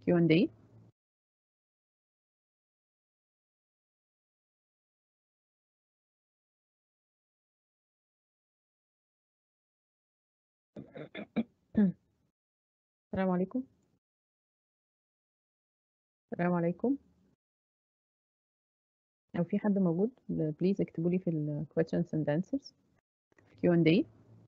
Q&A. السلام عليكم. السلام عليكم. لو في حد موجود please اكتبوا لي في ال questions and answers Q&A.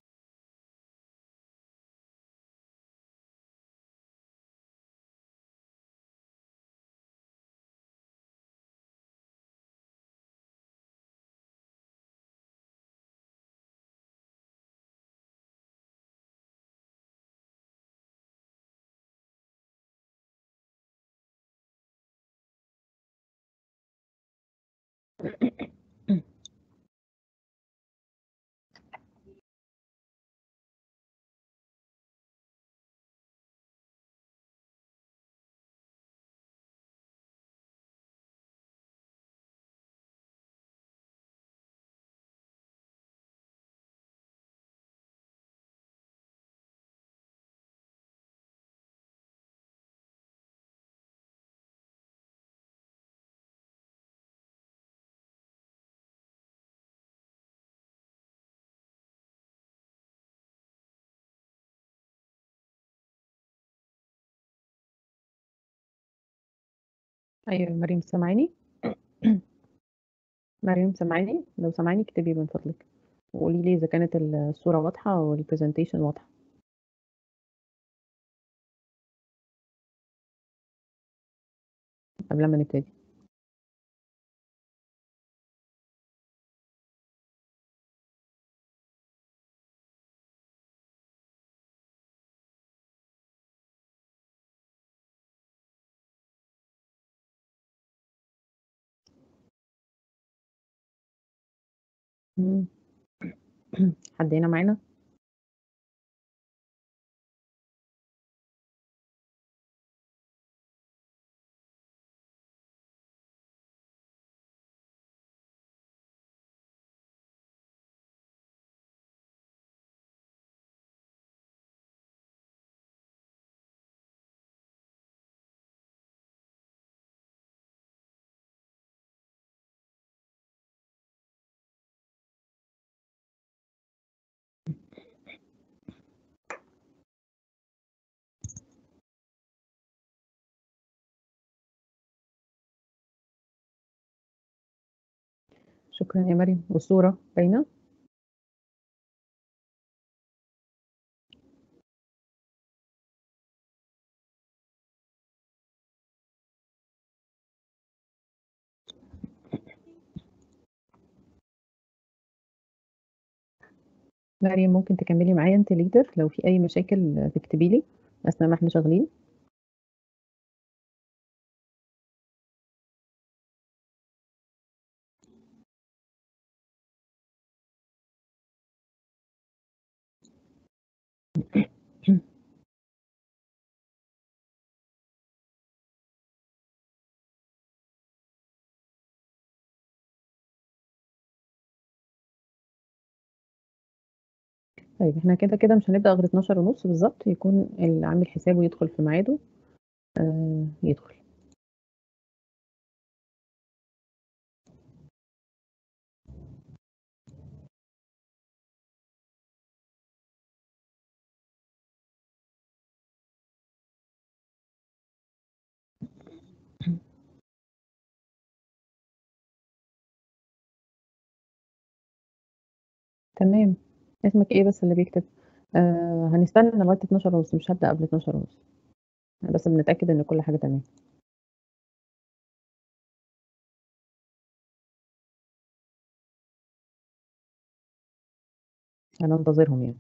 أيوه مريم سامعاني؟ مريم سامعاني؟ لو سامعاني اكتبي من فضلِك، وقولي لي إذا كانت الصورة واضحة والpresentation واضحة. قبل ما نبتدي. إمم. حد هنا معانا؟ شكرًا يا مريم، والصورة باينة؟ مريم ممكن تكمّلي معايا أنتِ leader لو في أي مشاكل تكتبي لي أثناء ما إحنا شغالين. طيب إحنا كده مش هنبدأ غير 12:30 بالضبط، يكون اللي عامل حسابه يدخل في ميعاده يدخل. تمام. اسمِك إيه بس اللي بيكتب؟ هنستنى لغاية 12:30 مش هابدأ قبل 12:30. إحنا بس بنتأكد إن كل حاجة تمام. هننتظرهم يعني.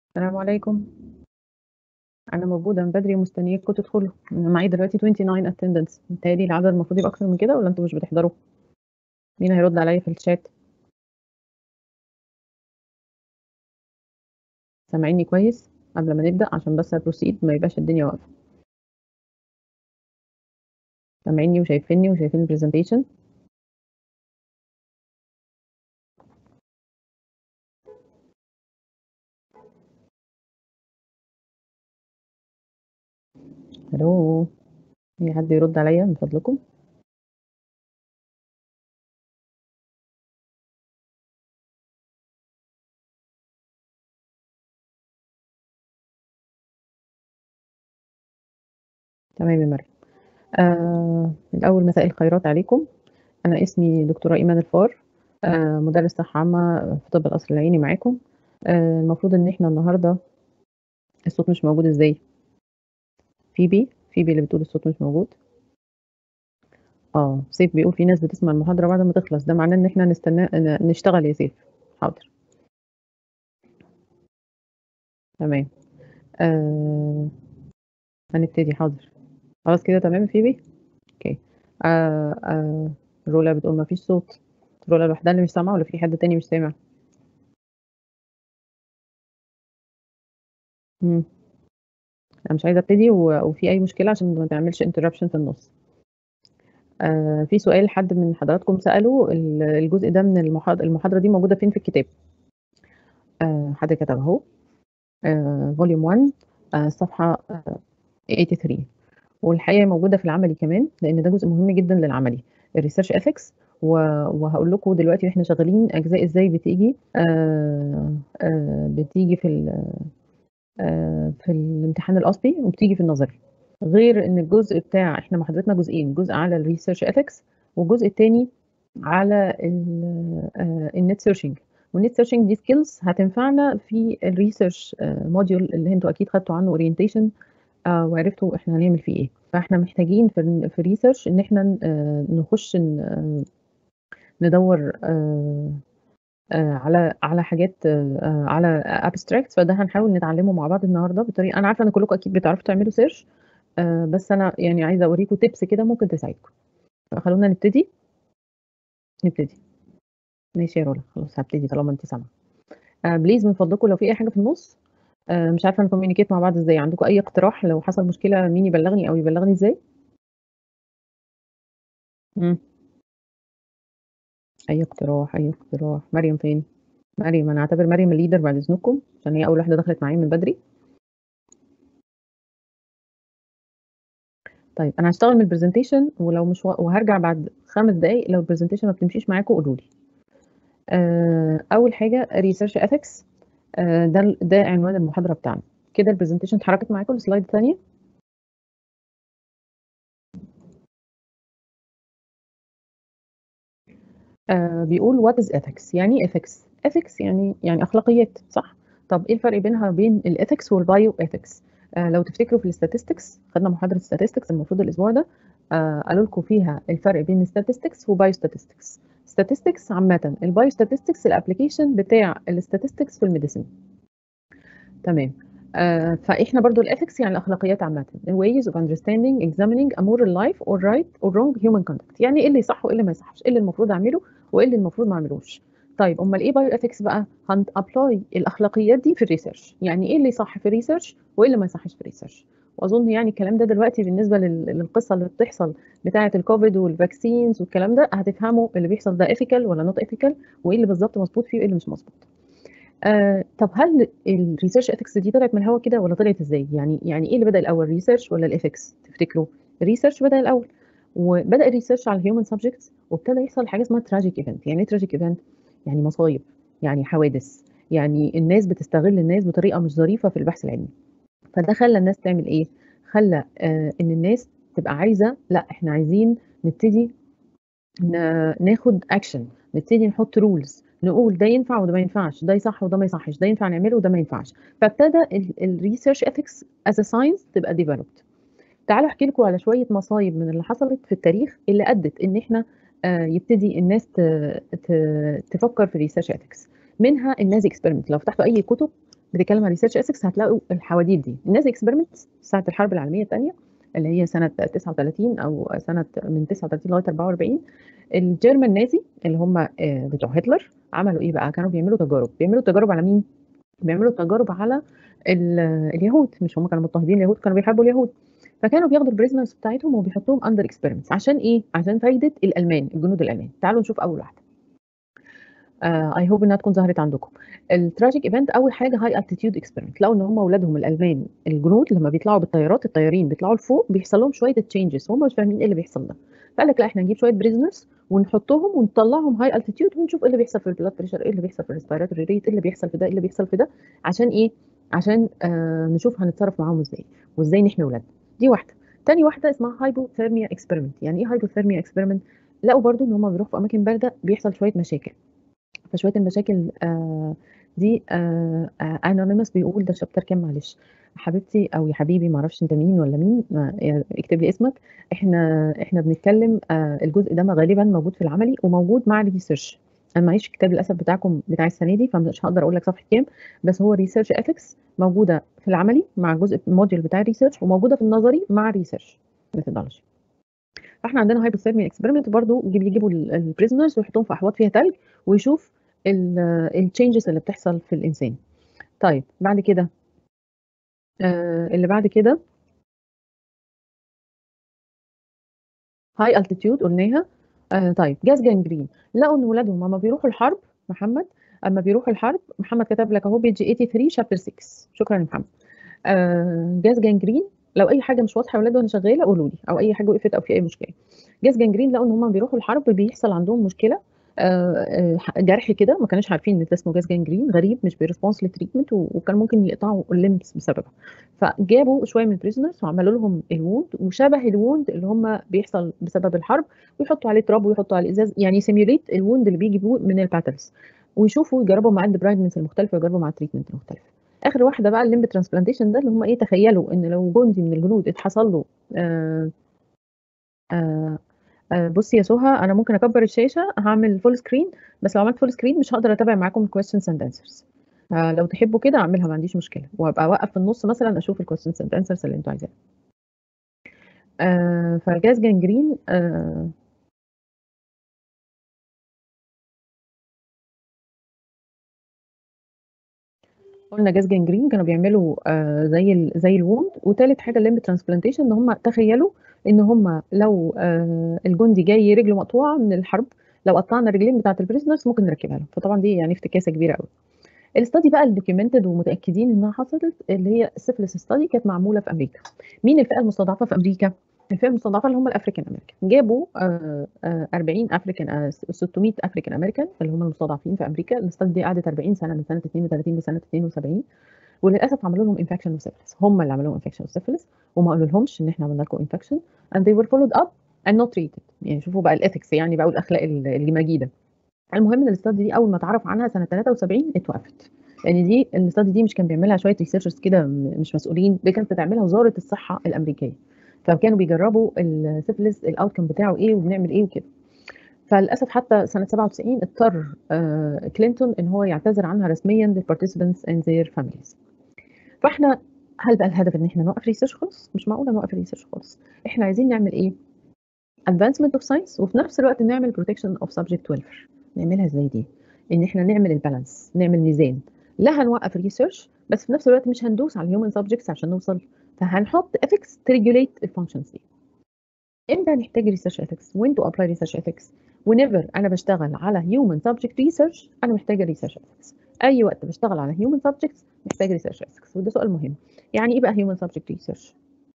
السلام عليكم. أنا موجودة من بدري ومستنياكم تدخلوا، أنا معايا دلوقتي 29 attendance، متهيأ لي العدد المفروض يبقى أكتر من كده والّا أنتم مش بتحضروا؟ مين هيرد عليَّ في الchat؟ سامعينّي كويس قبل ما نبدأ عشان بس أproceed ما يبقاش الدنيا واقفة. سامعينّي وشايفينّي وشايفين الpresentation؟ ألو، في حد يرد عليَّ من فضلكم؟ تمام يا مريم. الأول مساء الخيرات عليكم، أنا اسمي دكتورة إيمان الفار، مُدرِّس صحة عامة في طِب القصر العيني معاكم. المفروض إن إحنا النهارده الصوت مش موجود إزاي؟ فيبي اللي بتقول الصوت مش موجود؟ سيف بيقول في ناس بتسمع المحاضرة بعد ما تخلص، ده معناه إن إحنا نشتغل يا سيف. حاضر، تمام. آآ هنبتدي حاضر. خلاص كده تمام يا فيبي؟ أوكي. رولا بتقول ما فيش صوت. رولا لوحدها اللي مش سامعة والّا في حد تاني مش سامع؟ إمم. أنا مش عايزة أبتدي وفي أي مشكلة عشان ما تعملش interruption في النُص. في سؤال حد من حضراتكم سأله الجزء ده من المحاضرة دي موجودة فين في الكتاب؟ حد كتب أهو volume 1 صفحة 83. والحقيقة موجودة في العملي كمان، لإن ده جزء مهم جدًا للعملي، الresearch ethics وهاقول لكم دلوقتي وإحنا شغالين أجزاء إزاي بتيجي في الامتحان الأصلي وبتيجي في النظري، غير إن الجزء بتاع إحنا محاضرتنا جزئين، جزء على الresearch ethics والجزء التاني على الnet searching والnet searching دي skills هتنفعنا في الresearch module اللي أنتم أكيد خدتوا عنه orientation وعرفتوا إحنا هنعمل فيه إيه. فإحنا محتاجين في الresearch إن إحنا نخش ندوّر على حاجات على abstracts فده هنحاول نتعلمه مع بعض النهارده أنا عارفة إن كلّكم أكيد بتعرفوا تعملوا search بس أنا يعني عايزة أوريكم tips كده ممكن تساعدكم. فخلونا نبتدي. ماشي يا رولا، خلاص هابتدي طالما أنتِ سامعة. please من فضلكم لو في أي حاجة في النُص مش عارفة نcommunicate مع بعض إزاي، عندكم أي اقتراح لو حصل مشكلة مين يبلّغني أو يبلّغني إزاي؟ إمم. أي اقتراح، أي اقتراح. مريم فين؟ مريم أنا هاعتبر مريم الleader بعد إذنكم، عشان هي أول واحدة دخلت معايا من بدري. طيب أنا هاشتغل من الpresentation ولو مش وهارجع بعد 5 دقايق لو الpresentation ما بتمشيش معاكم قولوا لي. أول حاجة research ethics ده عنوان المحاضرة بتاعنا. كده الpresentation اتحركت معاكم الslide التانية؟ بيقول what is ethics يعني إيه ethics؟ ethics يعني أخلاقيات صح؟ طب إيه الفرق بينها وبين الethics والbioethics؟ لو تفتكروا في الstatistics خدنا محاضرة statistics المفروض الأسبوع ده قالوا لكم فيها الفرق بين statistics وbiostatistics. statistics عامةً، الbiostatistics الapplication بتاع الstatistics في الmedicine. تمام. فإحنا برضه الethics يعني الأخلاقيات عامةً ways of understanding examining a moral life or right or wrong human conduct يعني إيه اللي يصح وإيه اللي ما يصحش، إيه اللي المفروض أعمله وإيه اللي المفروض ما أعملوش. طيب أُمّال إيه bioethics بقى؟ هنapply الأخلاقيات دي في الresearch يعني إيه اللي يصح في الresearch وإيه اللي ما يصحش في الresearch. وأظن يعني الكلام ده دلوقتي بالنسبة للقصة اللي بتحصل بتاعة الCovid والvaccines والكلام ده، هتفهموا اللي بيحصل ده ethical والّا not ethical وإيه اللي بالضبط مضبوط فيه وإيه اللي مش مضبوط. طب هل الresearch ethics دي طلعت من الهوا كده والّا طلعت إزاي؟ يعني إيه اللي بدأ الأول الresearch والّا الethics تفتكروا؟ الresearch بدأ الأول، وبدأ الresearch على الhuman subjects وابتدى يحصل حاجة اسمها tragic event يعني إيه tragic event؟ يعني مصايب، يعني حوادث، يعني الناس بتستغل الناس بطريقة مش ظريفة في البحث العلمي. فده خلّى الناس تعمل إيه؟ خلّى إن الناس تبقى عايزة لأ إحنا عايزين نبتدي ناخد action نبتدي نحط rules نقول ده ينفع وده ما ينفعش، ده يصح وده ما يصحش، ده ينفع نعمله وده ما ينفعش. فابتدى الresearch ethics as a science تبقى developed. تعالوا أحكي لكم على شوية مصايب من اللي حصلت في التاريخ اللي أدت إن إحنا يبتدي الناس ت ت تفكر في الresearch ethics. منها النازي experiment لو فتحتوا أي كتب بتتكلم عن ريسيرش اثكس هتلاقوا الحواديت دي. النازي اكسبيرمنتس ساعه الحرب العالميه الثانيه اللي هي سنه 39 او سنه من 39 لغايه 44، الجيرمان نازي اللي هم بتوع هتلر عملوا ايه بقى؟ كانوا بيعملوا تجارب على مين؟ بيعملوا تجارب على اليهود. مش هم كانوا مضطهدين اليهود، كانوا بيحاربوا اليهود، فكانوا بياخدوا البريزنرز بتاعتهم وبيحطوهم اندر اكسبيرمنتس. عشان ايه؟ عشان فايده الالمان، الجنود الالمان. تعالوا نشوف اول واحده. اي هوب انها تكون ظهرت عندكم. التراجيك ايفنت اول حاجه هاي التيتيود اكسبيرمنت. لقوا ان هم اولادهم الالمان الجنود لما بيطلعوا بالطيارات، الطيارين بيطلعوا لفوق بيحصل لهم شويه تشينجز، هم مش فاهمين ايه اللي بيحصل ده. فقال لك لا، احنا نجيب شويه بريزنرز ونحطهم ونطلعهم هاي التيتيود ونشوف ايه اللي بيحصل في البلاد بريشر، ايه اللي بيحصل في الريسبيراتوري ريت، ايه اللي بيحصل في ده، ايه اللي بيحصل في ده. عشان ايه؟ عشان نشوف هنتصرف معاهم ازاي وازاي نحمي اولادنا. دي واحده. تاني واحده اسمها هايبوثيرميا اكسبيرمنت. يعني ايه هايبوثيرميا اكسبيرمنت؟ لقوا برضو ان هم بيروحوا في اماكن بارده بيحصل شويه مشاكل. فشويه المشاكل دي انونيمس بيقول ده شابتر كام؟ معلش حبيبتي او يا حبيبي، ما اعرفش انت مين ولا مين، اكتب لي اسمك. احنا بنتكلم الجزء ده غالبا موجود في العملي وموجود مع الريسيرش. انا معيش الكتاب للاسف بتاعكم بتاع السنه دي، فمش هقدر اقول لك صفحه كام، بس هو ريسيرش اثكس موجوده في العملي مع جزء الموديول بتاع الريسيرش، وموجوده في النظري مع الريسيرش ميثودولوجي. فاحنا عندنا هايبوثيرميا اكسبيرمنت برضو بيجيبوا البريزنرز ويحطوهم في احواض فيها تلج ويشوف التشينجز اللي بتحصل في الانسان. طيب بعد كده اللي بعد كده هاي التيتيود قلناها. طيب جاز جانجرين. لقوا ان ولادهم اما بيروحوا الحرب، محمد اما بيروحوا الحرب، محمد كتب لك اهو بيج 83 شابتر 6. شكرا يا محمد. جاز جانجرين. لو اي حاجه مش واضحه يا ولاد وانا شغاله قولوا لي، او اي حاجه وقفت او في اي مشكله. جاز جانجرين لقوا ان هم بيروحوا الحرب بيحصل عندهم مشكله، جرح كده، ما كانوش عارفين ان ده اسمه جاز جانجرين، غريب مش بيرسبونس للتريتمنت، وكان ممكن يقطعوا الليمبس بسببها. فجابوا شويه من البريزنرز وعملوا لهم الووند وشبه الووند اللي هم بيحصل بسبب الحرب، ويحطوا عليه تراب ويحطوا عليه ازاز، يعني سيميوليت الووند اللي بيجيبوه من الباتلز، ويشوفوا يجربوا مع الدبرايدمنتس المختلفه ويجربوا مع التريتمنت المختلف. اخر واحده بقى الليمب ترانسبلانتيشن، ده اللي هم ايه، تخيلوا ان لو جندي من الجنود اتحصل له آه آه بصي يا سهى، انا ممكن اكبر الشاشه هعمل فول سكرين، بس لو عملت فول سكرين مش هقدر اتابع معاكم الكويستشنز اند انسرز. لو تحبوا كده اعملها، ما عنديش مشكله، وابقى اوقف في النص مثلا اشوف الكويستشنز اند انسرز اللي انتوا عايزينها. فجاز جانجرين قلنا جاز جانجرين كانوا بيعملوا زي الووند. وثالث حاجه الليمب ترانسبلانتيشن، ان هم تخيلوا ان هم لو الجندي جاي رجله مقطوعه من الحرب، لو قطعنا الرجلين بتاعه البريزنرز ممكن نركبها له. فطبعا دي يعني افتكاسه كبيره قوي. الاستادي بقى الدوكيومنتد ومتاكدين انها حصلت اللي هي السيفلس ستادي، كانت معموله في امريكا. مين الفئه المستضعفه في امريكا؟ الفئه المستضعفه اللي هم الافريكان امريكان. جابوا 40 افريكان 600 افريكان امريكان اللي هم المستضعفين في امريكا. الاستادي دي قعدت 40 سنه، من سنه 32 لسنه 72. وللاسف عملوا لهم انفكشن وسيفلس، هم اللي عملوا لهم انفكشن وسيفلس، وما قالوا لهمش ان احنا عملنا لكم انفكشن and they were followed up and not treated. يعني شوفوا بقى الاثكس، يعني بقى الاخلاق المجيده. المهم ان الاستادي دي اول ما اتعرف عنها سنه 73 اتوقفت، لان دي الاستادي دي مش كان بيعملها شويه ريسيرشرز كده مش مسؤولين، دي كانت بتعملها وزاره الصحه الامريكيه. فكانوا بيجربوا السيفلس الاوتكم بتاعه ايه وبنعمل ايه وكده. فللاسف حتى سنه 97 اضطر كلينتون ان هو يعتذر عنها رسميا للبارتيسيبنتس and their families. فاحنا هل بقى الهدف ان احنا نوقف ريسيرش خالص؟ مش معقوله نوقف ريسيرش خالص. احنا عايزين نعمل ايه؟ advancement of science، وفي نفس الوقت نعمل protection of subject welfare. نعملها ازاي دي؟ ان احنا نعمل البالانس، نعمل ميزان. لا هنوقف ريسيرش بس في نفس الوقت مش هندوس على الهيومن سبجكتس عشان نوصل، فهنحط ethics تريجوليت الفانكشنز دي. امتى هنحتاج ريسيرش ethics؟ when to apply research ethics؟ whenever انا بشتغل على human subject research انا محتاجه ريسيرش ethics. اي وقت بشتغل على human subjects محتاج ريسيرش ethics. وده سؤال مهم. يعني ايه بقى human subject research؟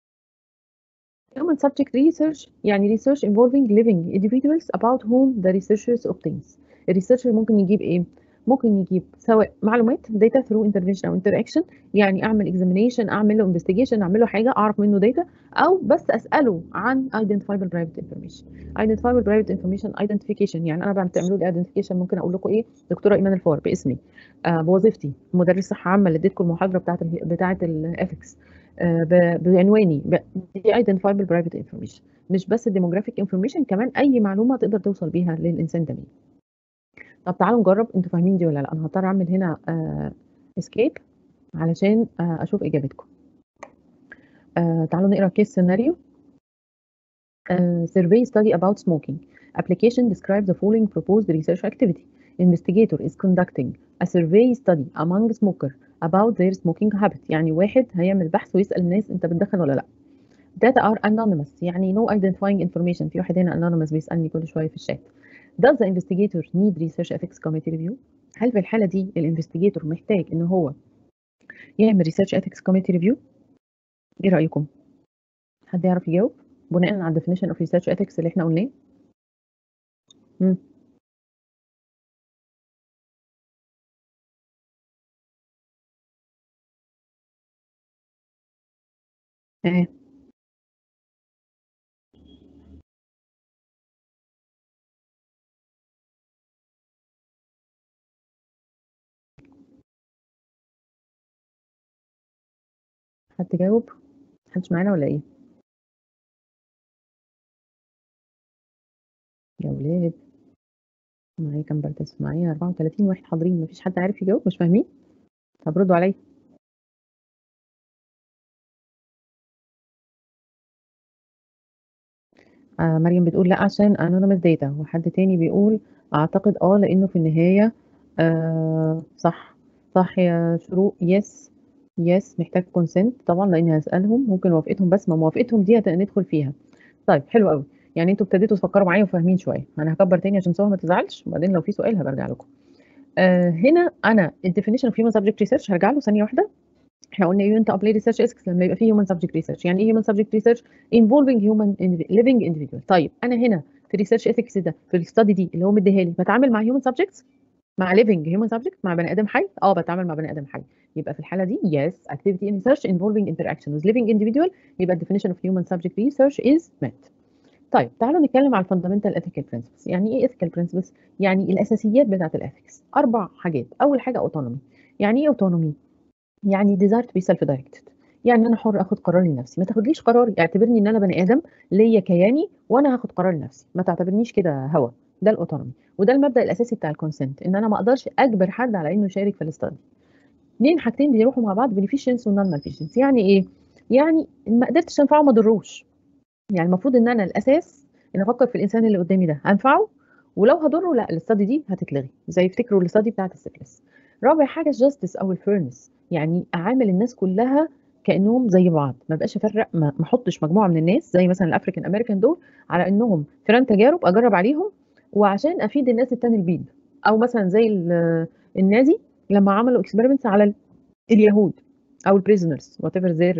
Human subject research يعني research involving living individuals about whom the researchers obtains. الريسيرشر ممكن يجيب ايه؟ ممكن يجيب سواء معلومات data through intervention او interaction، يعني اعمل examination، اعمل له investigation، اعمل له حاجه اعرف منه data، او بس اساله عن identifiable private information. identifiable private information identification يعني انا بتعملوا لي identification، ممكن اقول لكم ايه؟ دكتوره ايمان الفار باسمي، بوظيفتي مدرس صحه عامه اللي اديتكم المحاضره بتاعه الاثكس، بعنواني دي identifiable private information. مش بس demographic information، كمان اي معلومه تقدر توصل بيها للانسان ده مين. طب تعالوا نجرب، انتوا فاهمين دي ولا لا؟ انا هضطر اعمل هنا escape علشان اشوف اجابتكم. تعالوا نقرا كيس سيناريو. Survey study about smoking. Application describes the following proposed research activity. Investigator is conducting a survey study among smokers about their smoking habit. يعني واحد هيعمل بحث ويسأل الناس انت بتدخن ولا لا. Data are anonymous يعني no identifying information. في واحد هنا anonymous بيسألني كل شوية في الشات. Does the investigator need research ethics committee review؟ هل في الحالة دي الانفستيجيتور محتاج ان هو يعمل research ethics committee review؟ ايه رأيكم؟ حد يعرف يجاوب بناء على definition of research ethics اللي احنا قلناه؟ مم. ايه حد جاوب؟ محدش معانا ولا ايه؟ يا ولاد معايا كام بارتيسيبانت؟ معايا 34 واحد حاضرين، مفيش حد عارف يجاوب؟ مش فاهمين؟ طب ردوا عليا. مريم بتقول لأ عشان anonymous data، وحد تاني بيقول أعتقد لإنه في النهاية صح، صح يا شروق yes محتاج consent طبعًا لإني هاسألهم، ممكن موافقتهم بس ما موافقتهم دي ندخل فيها. طيب حلو أوي، يعني أنتم ابتديتوا تفكّروا معايا وفاهمين شوية، أنا هاكبّر تاني عشان سهى ما تزعلش، وبعدين لو في سؤال هابقى أرجع لكم. هنا أنا الdefinition of human subject research هارجع له ثانية واحدة. إحنا قُلنا unit apply research ethics لمّا يبقى في human subject research، يعني إيه human subject research؟ involving human living individual. طيب أنا هنا في الresearch ethics ده في الstudy دي اللي هو مدّيها لي، باتعامل مع human subjects؟ مع living human subject، مع بني آدم حي؟ باتعامل مع بني آدم حي. يبقى في الحالة دي yes activity in research involving interaction with living individual، يبقى الdefinition of human subject research is met. طيب تعالوا نتكلم على الfundamental ethical principles. يعني إيه ethical principles؟ يعني الأساسيات بتاعة الethics 4 حاجات. أول حاجة autonomy. يعني إيه autonomy؟ يعني desire to be self directed، يعني أنا حُر آخُد قرار لنفسي، ما تاخدليش قرار، اعتبرني إن أنا بني آدم ليّا كياني وأنا هاخد قرار لنفسي، ما تعتبرنيش كده هوا. ده الautonomy، وده المبدأ الأساسي بتاع الconsent، إن أنا ما أقدرش أجبر حد على إنه يشارك في الstudy. 2 حاجتين بيروحوا مع بعض beneficence وnon malfeasance. يعني إيه؟ يعني إن ما قدرتش أنفعه ما أضرّوش. يعني المفروض إن أنا الأساس إن أفكّر في الإنسان اللي قدّامي ده هانفعه، ولو هاضره لأ الstudy دي هتتلغي، زي افتكروا الstudy بتاعة الsyphilis. رابع حاجة الjustice أو الfairness، يعني أعامل الناس كلّها كإنّهم زي بعض، ما ابقاش أفرّق، ما احطّش مجموعة من الناس زي مثلًا الAfrican American دول على إنّهم فئران تجارب أجرّب عليهم وعشان أفيد الناس التاني البيض، أو مثلًا زي النازي لمّا عملوا experiments على اليهود أو الprisoners whatever their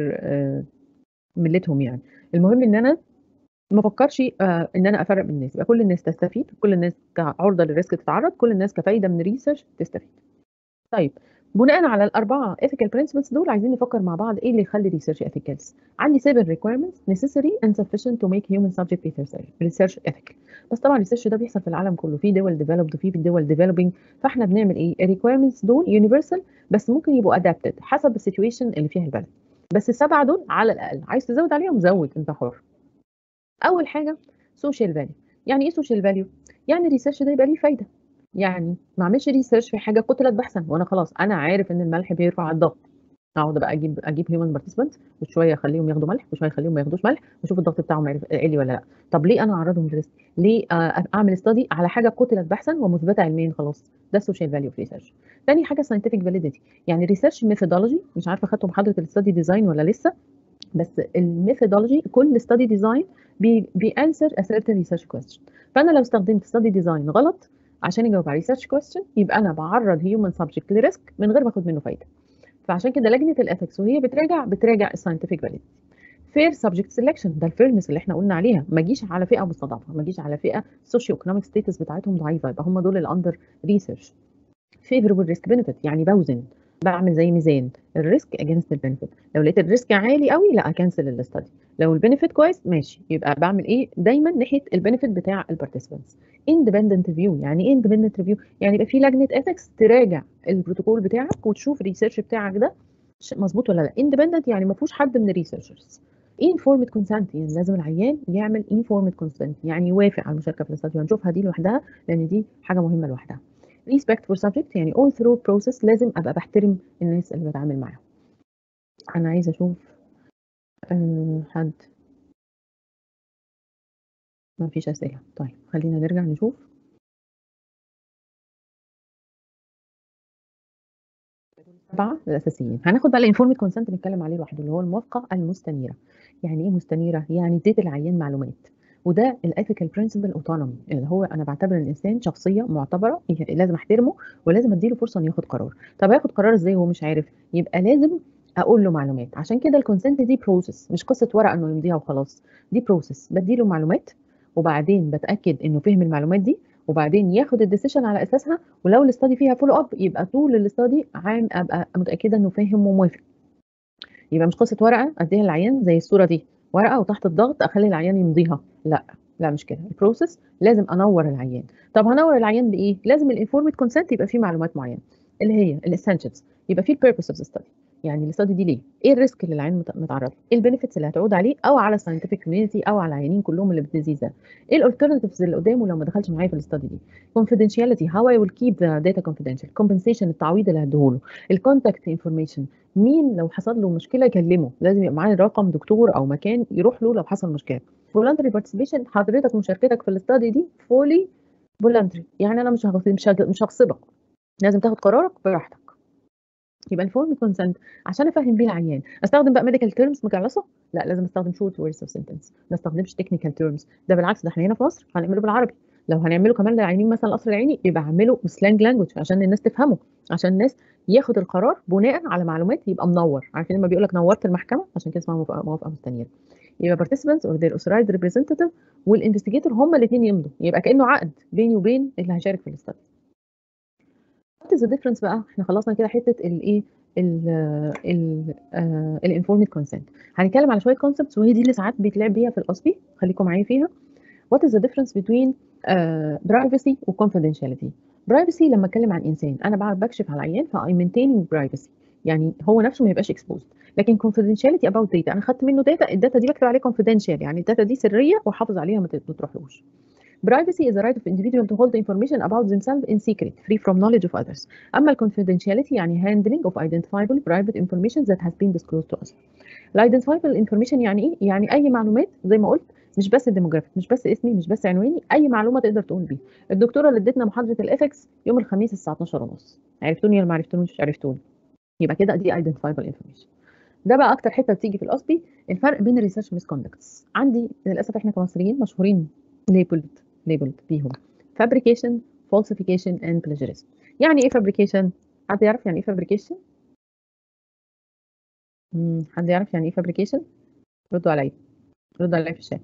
مِلّتهم يعني. المهم إن أنا ما افكّرش إن أنا أفرّق بين الناس، يبقى كل الناس تستفيد، كل الناس عُرضة للrisk تتعرّض، كل الناس كفايدة من الresearch تستفيد. طيب بناءً على ال4 ethical principles دول عايزين نفكّر مع بعض إيه اللي يخلّي research ethical. عندي 7 requirements necessary and sufficient to make human subject research ethical. بس طبعًا الresearch ده بيحصل في العالم كلّه، في دول developed وفي دول developing، فإحنا بنعمل إيه، الrequirements دول universal بس ممكن يبقوا adapted حسب الsituation اللي فيها البلد. بس ال7 دول على الأقل، عايز تزوّد عليهم زوّد أنت حُر. أول حاجة social value. يعني إيه social value؟ يعني الresearch ده يبقى ليه فايدة، يعني ما اعملش research في حاجة قُتلت بحثًا وأنا خلاص أنا عارف إن الملح بيرفع الضغط، أقعد بقى أجيب human participants وشوية أخلّيهم ياخدوا ملح وشوية أخلّيهم ما ياخدوش ملح واشوف الضغط بتاعهم عِلي والّا لأ. طب ليه أنا أعرّضهم لrisk؟ ليه أعمل study على حاجة قُتلت بحثًا ومُثبتة علميًا خلاص؟ ده الsocial value of research. تاني حاجة scientific validity. يعني research methodology، مش عارفة خدتوا محاضرة الstudy design والّا لسه؟ بس الmethodology كل study design بيanswer a certain research question. فأنا لو استخدمت study design غلط عشان يجاوب على research question يبقى أنا باعرّض human subject لrisk من غير ما آخُد منّه فايدة. فعشان كده لجنة الethics وهي بتراجع الscientific validity. fair subject selection، ده الfairness اللي إحنا قُلنا عليها، ما أجيش على فئة مستضعفة، ما أجيش على فئة socio economic status بتاعتهم ضعيفة، يبقى هم دول اللي under research. favorable risk benefit، يعني باوزن، باعمل زي ميزان الrisk against الbenefit. لو لقيت الrisk عالي أوي لأ أكنسل الstudy، لو الbenefit كويس ماشي، يبقى باعمل إيه، دايمًا ناحية الbenefit بتاع الparticipants. independent review. يعني إيه independent review؟ يعني يبقى في لجنة ethics تراجع الprotocol بتاعك وتشوف الresearch بتاعك ده مضبوط والّا لأ. independent يعني ما فيهوش حد من الresearchers. informed consent، يعني لازم العيان يعمل informed consent، يعني يوافق على المشاركة في الstudy، وهنشوفها دي لوحدها لأن دي حاجة مهمة لوحدها. respect for subject يعني all through process لازم ابقى بحترم الناس اللي بتعامل معاهم. انا عايزه اشوف حد. ما فيش اسئله. طيب خلينا نرجع نشوف. سبعة الأساسيين. هناخد بقى الانفورمد كونسنت نتكلم عليه لوحده اللي هو الموافقة المستنيرة. يعني إيه مستنيرة؟ يعني اديت العيان معلومات، وده الethical principle autonomy اللي هو أنا باعتبر الإنسان شخصية معتبرة لازم أحترمه ولازم أديله فرصة إنه ياخد قرار. طب هياخد قرار إزاي وهو مش عارف؟ يبقى لازم أقول له معلومات. عشان كده الكونسنت دي بروسيس، مش قصة ورقة إنه يمضيها وخلاص. دي بروسيس بديله معلومات وبعدين بتأكد إنه فهم المعلومات دي وبعدين ياخد الديسيشن على أساسها. ولو الاستادي فيها فولو اب يبقى طول الاستادي عام ابقى متاكده انه فاهم وموافق. يبقى مش قصه ورقه اديها للعيان زي الصوره دي، ورقه وتحت الضغط اخلي العيان يمضيها. لا لا مش كده. البروسيس لازم انور العيان. طب هنور العيان بايه؟ لازم الانفورمد كونسنت يبقى فيه معلومات معينه اللي هي الاسينشالز. يبقى فيه البيربس اوف ذا ستادي، يعني الاستادي دي ليه؟ ايه الريسك اللي العيان متعرض له؟ ايه البينيفيتس اللي هتعود عليه او على الساينتفك كوميونتي او على العيانين كلهم اللي بالديزيز ده؟ ايه الالترناتيفز اللي قدامه لو ما دخلش معايا في الاستادي دي؟ confidentiality how I will keep the data confidential. compensation التعويض اللي هديهوله. الكونتاكت انفورميشن مين لو حصل له مشكله يكلمه، لازم يبقى معاه رقم دكتور او مكان يروح له لو حصل مشكله. فولنتري بارتيسيبيشن حضرتك مشاركتك في الاستادي دي فولي فولنتري، يعني انا مش هغصبك، لازم تاخد قرارك براحتك. يبقى الفورم كونسنت عشان افهم بيه العيان. استخدم بقى ميديكال تيرمز مجعلصه؟ لا لازم استخدم شورت وورds اوف سنتنس، ما استخدمش تكنيكال تيرمز. ده بالعكس، ده احنا هنا في مصر هنعمله بالعربي. لو هنعمله كمان للعيانين مثلا القصر العيني يبقى اعمله بسلانج لانجوج عشان الناس تفهمه، عشان الناس ياخد القرار بناء على معلومات يبقى منور. عارفين لما بيقول لك نورت المحكمه؟ عشان كده اسمها موافقه مستنيره. يبقى participants or their authorized representative والانفستيجيتور هما الاثنين يمضوا، يبقى كانه عقد بيني وبين اللي هيشارك في الاستادي. What is the difference بقى؟ احنا خلصنا كده حته الايه الانفورمد كونسنت. هنتكلم على شويه كونسبتس وهي دي اللي ساعات بيتلعب بيها في القصبي، خليكم معايا فيها. What is the difference between privacy و confidentiality؟ privacy لما اتكلم عن انسان انا بعرف بكشف على العيان ف I'm maintaining privacy، يعني هو نفسه ما يبقاش exposed. لكن confidentiality about data انا خدت منه داتا، الداتا دي بكتب عليه confidential، يعني الداتا دي سريه وحافظ عليها ما تروحلوش. Privacy is the right of individual to hold information about themselves in secret, free from knowledge of others. أما confidentiality يعني handling of identifiable private information that has been disclosed to us. Identifiable information يعني إيه؟ يعني أي معلومات زي ما قلت، مش بس الديموغرافيك، مش بس اسمي، مش بس عنواني، أي معلومة تقدر تقول بيها. الدكتورة اللي ادتنا محاضرة الإثكس يوم الخميس الساعة 12:30، عرفتوني ولا ما عرفتونيش؟ عرفتوني. يبقى كده دي identifiable information. ده بقى أكتر حتة بتيجي في القصبي، الفرق بين الريسيرش misconducts. عندي للأسف إحنا كمصريين مشهورين labeled بيهم fabrication, falsification and plagiarism. يعني ايه fabrication؟ حد يعرف يعني ايه fabrication؟ حد يعرف يعني ايه fabrication؟ ردوا عليا، ردوا عليا في الشات.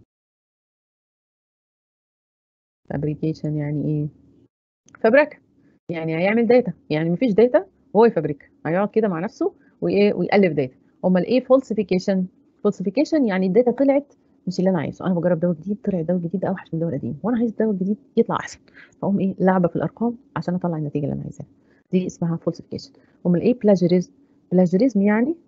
fabrication يعني ايه؟ فبركة. يعني هيعمل داتا، يعني مفيش داتا وهو يفبركها، هيقعد كده مع نفسه وايه ويألف داتا. امال ايه falsification؟ falsification يعني الداتا طلعت مش اللي انا عايزه. انا بجرب دواء جديد، طلع الدواء الجديد ده اوحش من الدواء القديم وانا عايز الدواء الجديد يطلع احسن، فاقوم ايه لعبه في الارقام عشان اطلع النتيجه اللي انا عايزاها. دي اسمها falsification. امال ايه plagiarism؟ plagiarism يعني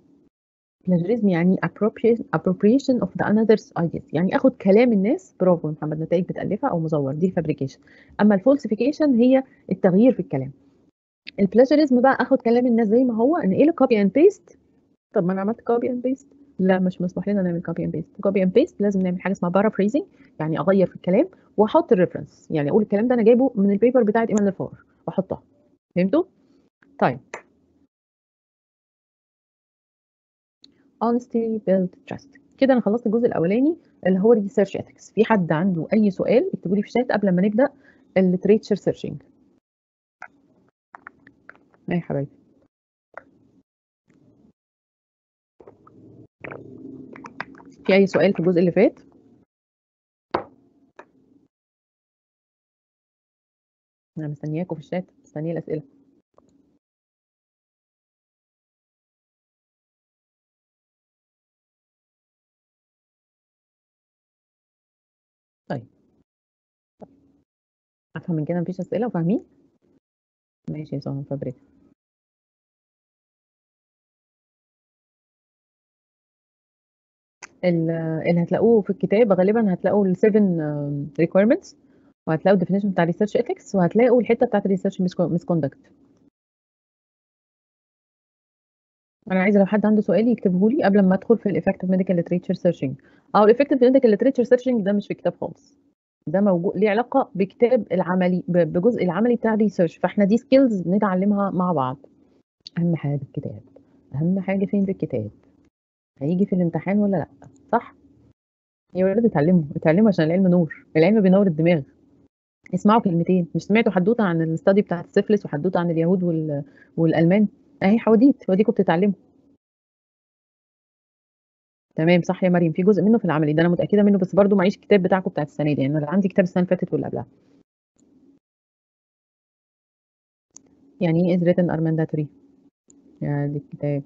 appropriation of the another's ideas، يعني اخد كلام الناس، برافو محمد، نتائج بتألفها او مزور، دي fabrication. اما الفولسيفيكيشن هي التغيير في الكلام. البلاجيريزم بقى اخد كلام الناس زي ما هو، انقله كوبي اند بيست. طب ما انا عملت كوبي اند بيست، لا مش مسموح لنا نعمل كوبي اند بيست. كوبي اند بيست لازم نعمل حاجه اسمها بارافريزنج، يعني اغير في الكلام واحط الريفرنس، يعني اقول الكلام ده انا جايبه من البيبر بتاعت ايمان الفار واحطها. فهمتوا؟ طيب honesty build trust. كده انا خلصت الجزء الاولاني اللي هو الريسيرش ethics. في حد عنده اي سؤال اكتبوا لي في الشات قبل ما نبدا الليتريتشر سيرشنج. يا حبايبي في اي سؤال في الجزء اللي فات؟ انا مستنياكم في الشات، مستنيه الاسئله. طيب افهم من كده مفيش اسئله وفاهمين؟ ماشي يا سهى فابريك. اللي هتلاقوه في الكتاب غالبا هتلاقوا ال7 requirements وهتلاقوا الديفينيشن بتاع ريسيرش ايثكس، وهتلاقوا الحته بتاعت الريسيرش مسكوندكت. انا عايزه لو حد عنده سؤال يكتبه لي قبل ما ادخل في الافكتيف ميديكال ليتريتشر سيرشنج. او الافكتيف ميديكال ليتريتشر سيرشنج ده مش في كتاب خالص، ده موجود ليه علاقه بكتاب العملي، بجزء العملي بتاع الريسيرش، فاحنا دي سكيلز بنتعلمها مع بعض. اهم حاجه الكتاب، اهم حاجه فين في الكتاب، هيجي في الامتحان ولا لا، صح؟ يا ولاد اتعلموا اتعلموا عشان العلم نور، العلم بينور الدماغ. اسمعوا كلمتين، مش سمعتوا حدوته عن الاستادي بتاعت السيفلس وحدوته عن اليهود والالمان؟ اهي حواديت وديكم بتتعلموا. تمام صح يا مريم، في جزء منه في العملي ده انا متاكده منه، بس برضو معيش الكتاب بتاعكم بتاعت السنه دي، يعني انا عندي كتاب السنه اللي فاتت واللي قبلها. يعني ايه is written are mandatory؟ يعني دي الكتاب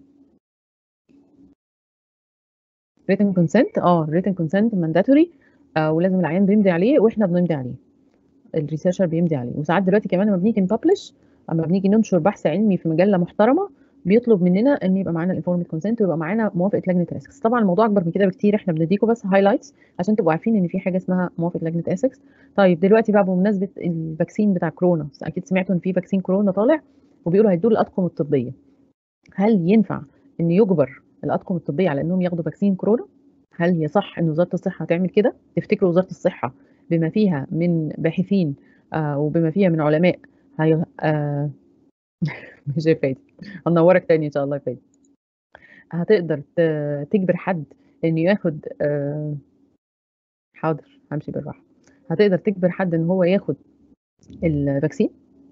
written consent، written consent mandatory، ولازم العيان بيمضي عليه واحنا بنمضي عليه، الريسيرشر بيمضي عليه. وساعات دلوقتي كمان لما بنيجي نببلش، اما بنيجي ننشر بحث علمي في مجله محترمه، بيطلب مننا ان يبقى معانا الانفورمد كونسنت ويبقى معانا موافقه لجنه الاسكس. طبعا الموضوع اكبر من كده بكتير، احنا بنديكم بس هايلايتس عشان تبقوا عارفين ان في حاجه اسمها موافقه لجنه اسكس. طيب دلوقتي بقى بمناسبه الفاكسين بتاع كورونا، اكيد سمعتوا ان في فاكسين كورونا طالع وبيقولوا هيدوا الاطقم الطبيه. هل ينفع ان يجبر الاطقم الطبيه على انهم ياخدوا فاكسين كورونا؟ هل يصح ان وزاره الصحه تعمل كده؟ تفتكروا وزاره الصحه بما فيها من باحثين وبما فيها من علماء هي مش يا فادي، هنورك تاني ان شاء الله يا فادي، هتقدر تجبر حد انه ياخد حاضر همشي بالراحه، هتقدر تجبر حد ان هو ياخد الفاكسين؟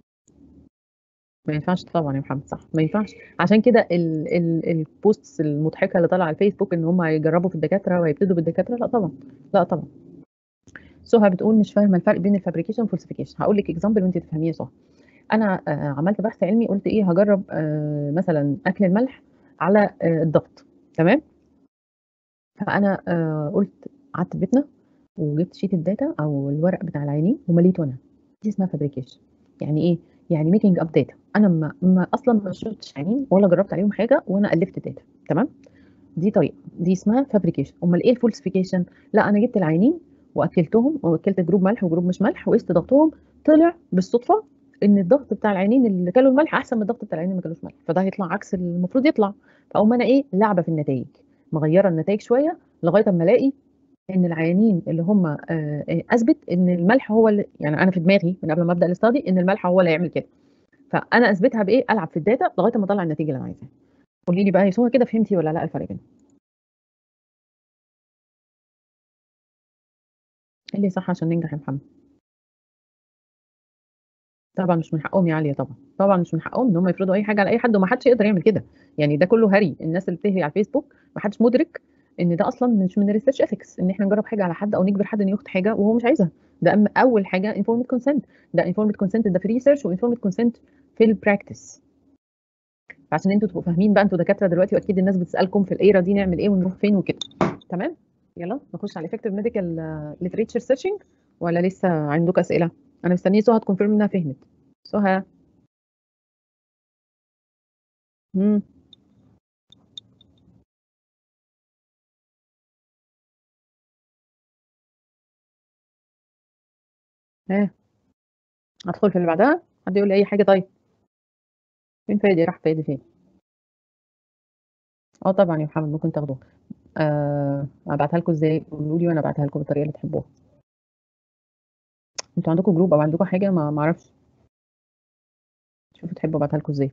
ما ينفعش طبعا يا محمد، صح ما ينفعش. عشان كده البوستس المضحكه اللي طالعه على الفيسبوك ان هم هيجربوا في الدكاتره وهيبتدوا بالدكاتره، لا طبعا، لا طبعا. سهى بتقول مش فاهمه الفرق بين الفابريكيشن والفالسيفيكيشن. هقول لك اكزامبل وانت تفهميه يا سهى. انا عملت بحث علمي، قلت ايه هجرب مثلا اكل الملح على الضغط، تمام؟ فانا قلت قعدت في بيتنا وجبت شيت الداتا او الورق بتاع العيانين ومليته انا. دي اسمها فابريكيشن. يعني ايه؟ يعني ميكينج اب داتا. انا ما اصلا ما شفتش عيانين ولا جربت عليهم حاجه وانا الفت الداتا، تمام؟ دي طريقه، دي اسمها فابريكيشن. امال ايه الفولسيفيكيشن؟ لا انا جبت العيانين واكلتهم واكلت جروب ملح وجروب مش ملح وقست ضغطهم، طلع بالصدفه ان الضغط بتاع العيانين اللي كلوا الملح احسن من الضغط بتاع العيانين اللي ما كلوش ملح، فده هيطلع عكس المفروض يطلع. فاقوم انا ايه لعبه في النتائج، مغيره النتائج شويه لغايه اما الاقي ان العيانين اللي هم اثبت ان الملح هو اللي، يعني انا في دماغي من قبل ما ابدا الاستادي ان الملح هو اللي هيعمل كده، فانا اثبتها بايه؟ العب في الداتا لغايه ما اطلع النتيجه اللي انا عايزاها. قولي لي بقى يا سهى كده فهمتي ولا لا الفرق بينهم؟ إيه اللي صح عشان ننجح يا محمد؟ طبعا مش من حقهم يا عاليه، طبعا طبعا مش من حقهم ان هم يفرضوا اي حاجه على اي حد، وما حدش يقدر يعمل كده. يعني ده كله هري، الناس اللي بتهري على الفيسبوك ما حدش مدرك ان ده اصلا مش من الريسيرش اثكس ان احنا نجرب حاجه على حد او نجبر حد انه ياخد حاجه وهو مش عايزها. ده اول حاجه انفورمد كونسنت، ده انفورمد كونسنت ده في الريسيرش، وانفورمد كونسنت في البراكتس. فعشان انتوا تبقوا فاهمين بقى، انتوا دكاتره دلوقتي واكيد الناس بتسالكم في الايرا دي نعمل ايه ونروح فين وكده. تمام، يلا نخش على effective medical literature searching، ولا لسه عندك اسئله؟ انا مستنيه سهى تكونفيرم انها فهمت. سهى. امم ها، ادخل في اللي بعدها، حد يقول لي اي حاجه طيب؟ فين فادي؟ راح فادي فين؟ اه طبعا يا محمد ممكن تاخدوها. ابعتها لكم ازاي؟ قولوا لي وانا ابعتها لكم بالطريقه اللي تحبوها. انتوا عندكم جروب او عندكم حاجه؟ ما اعرفش، شوفوا تحبوا ابعتها لكم ازاي.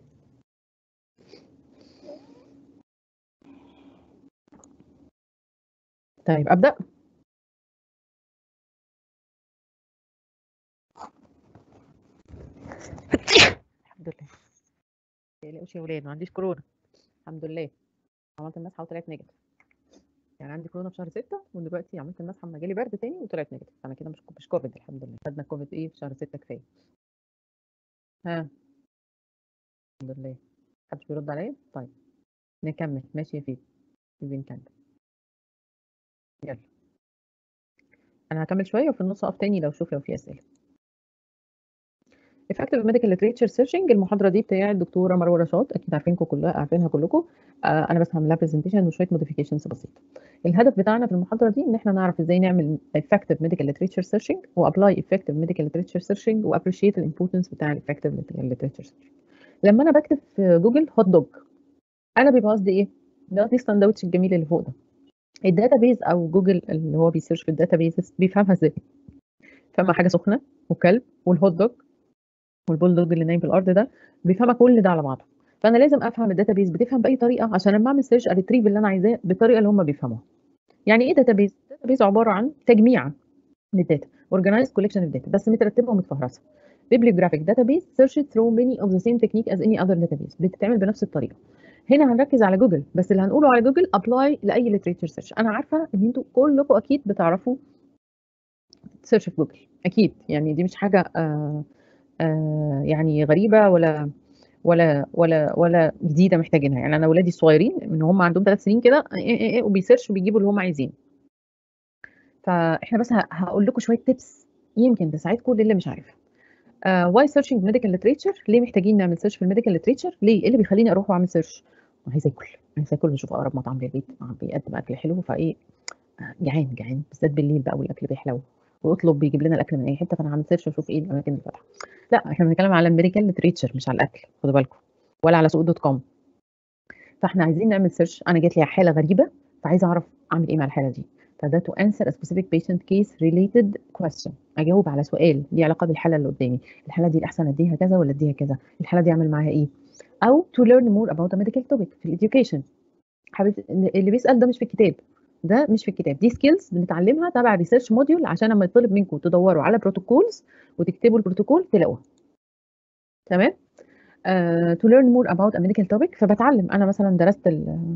طيب ابدا. الحمد لله، ما تقلقوش يا ولاد، ما عنديش كورونا الحمد لله. عملت المسحه وطلعت نيجاتيف. يعني عندي كورونا في شهر 6 ودلوقتي عملت المسحه لما جالي برد تاني وطلعت نيجاتيف، انا كده مش كوفيد الحمد لله. خدنا كوفيد ايه في شهر 6 كفايه. ها، الحمد لله. محدش بيرد عليا؟ طيب نكمل، ماشي يا فيدي، بنكمل. يلا انا هكمل شويه وفي النص اقف تاني لو شوف لو في اسئله. effective medical literature searching. المحاضرة دي بتاعة الدكتورة مروة رشاد، أكيد عارفينها كلكم. أنا بس هعمل لها presentation وشوية modifications بسيطة. الهدف بتاعنا في المحاضرة دي إن إحنا نعرف إزاي نعمل effective medical literature searching وapply effective medical literature searching وappreciate the importance بتاع effective medical literature searching. لما أنا باكتب في جوجل hot dog، أنا بيبقى قصدي إيه؟ ده قصدي الساندوتش الجميل اللي فوق ده. الداتابيز أو جوجل اللي هو بيسيرش في الداتابيز بيفهمها إزاي؟ بيفهمها حاجة سخنة وكلب والهوت دوج والبولدوج اللي نايم في الارض ده، بيفهمها كل ده على بعضه. فانا لازم افهم الداتابيز بتفهم باي طريقه عشان لما اعمل سيرش اريتريف اللي انا عايزاه بالطريقه اللي هم بيفهموها. يعني ايه داتابيز؟ داتابيز عباره عن تجميع للداتا، organized collection of data بس مترتبه ومتفهرسه. bibliographic database searched through many of the same technique as any other database، بتتعمل بنفس الطريقه. هنا هنركز على جوجل، بس اللي هنقوله على جوجل ابلاي لاي literature search. انا عارفه ان انتوا كلكم اكيد بتعرفوا سيرش في جوجل، اكيد يعني دي مش حاجه يعني غريبه ولا جديده محتاجينها. يعني انا ولادي الصغيرين من هم عندهم 3 سنين كده وبيسيرش وبيجيبوا اللي هم عايزينه. فاحنا بس هقول لكم شويه تيبس يمكن تساعدكم للي مش عارف. واي سيرشنج ميديكال ليتريتشر؟ ليه محتاجين نعمل سيرش في الميديكال ليتريتشر؟ ليه؟ ايه اللي بيخليني اروح واعمل سيرش؟ عايز اكل واشوف اقرب مطعم للبيت بيقدم اكل حلو، فايه جعان بالذات بالليل بقى والاكل بيحلو، واطلب بيجيب لنا الاكل من اي حته، فانا هعمل سيرش واشوف ايه الاماكن اللي فاتحه. لا، احنا بنتكلم على الميديكال ليتريتشر مش على الاكل، خدوا بالكم، ولا على سوق دوت كوم. فاحنا عايزين نعمل سيرش، انا جات لي حاله غريبه فعايزه اعرف اعمل ايه مع الحاله دي. فده to answer a specific patient case related question، اجاوب على سؤال ليه علاقه بالحاله اللي قدامي. الحاله دي الاحسن اديها كذا ولا اديها كذا؟ الحاله دي اعمل معاها ايه؟ او to learn more about a medical topic في الeducation. حبيبتي اللي بيسال ده مش في الكتاب، ده مش في الكتاب، دي سكيلز بنتعلمها تبع ريسيرش موديول عشان لما يطلب منكم تدوروا على بروتوكولز وتكتبوا البروتوكول تلاقوها. تمام. to learn more about a medical topic، فبتعلم. انا مثلا درست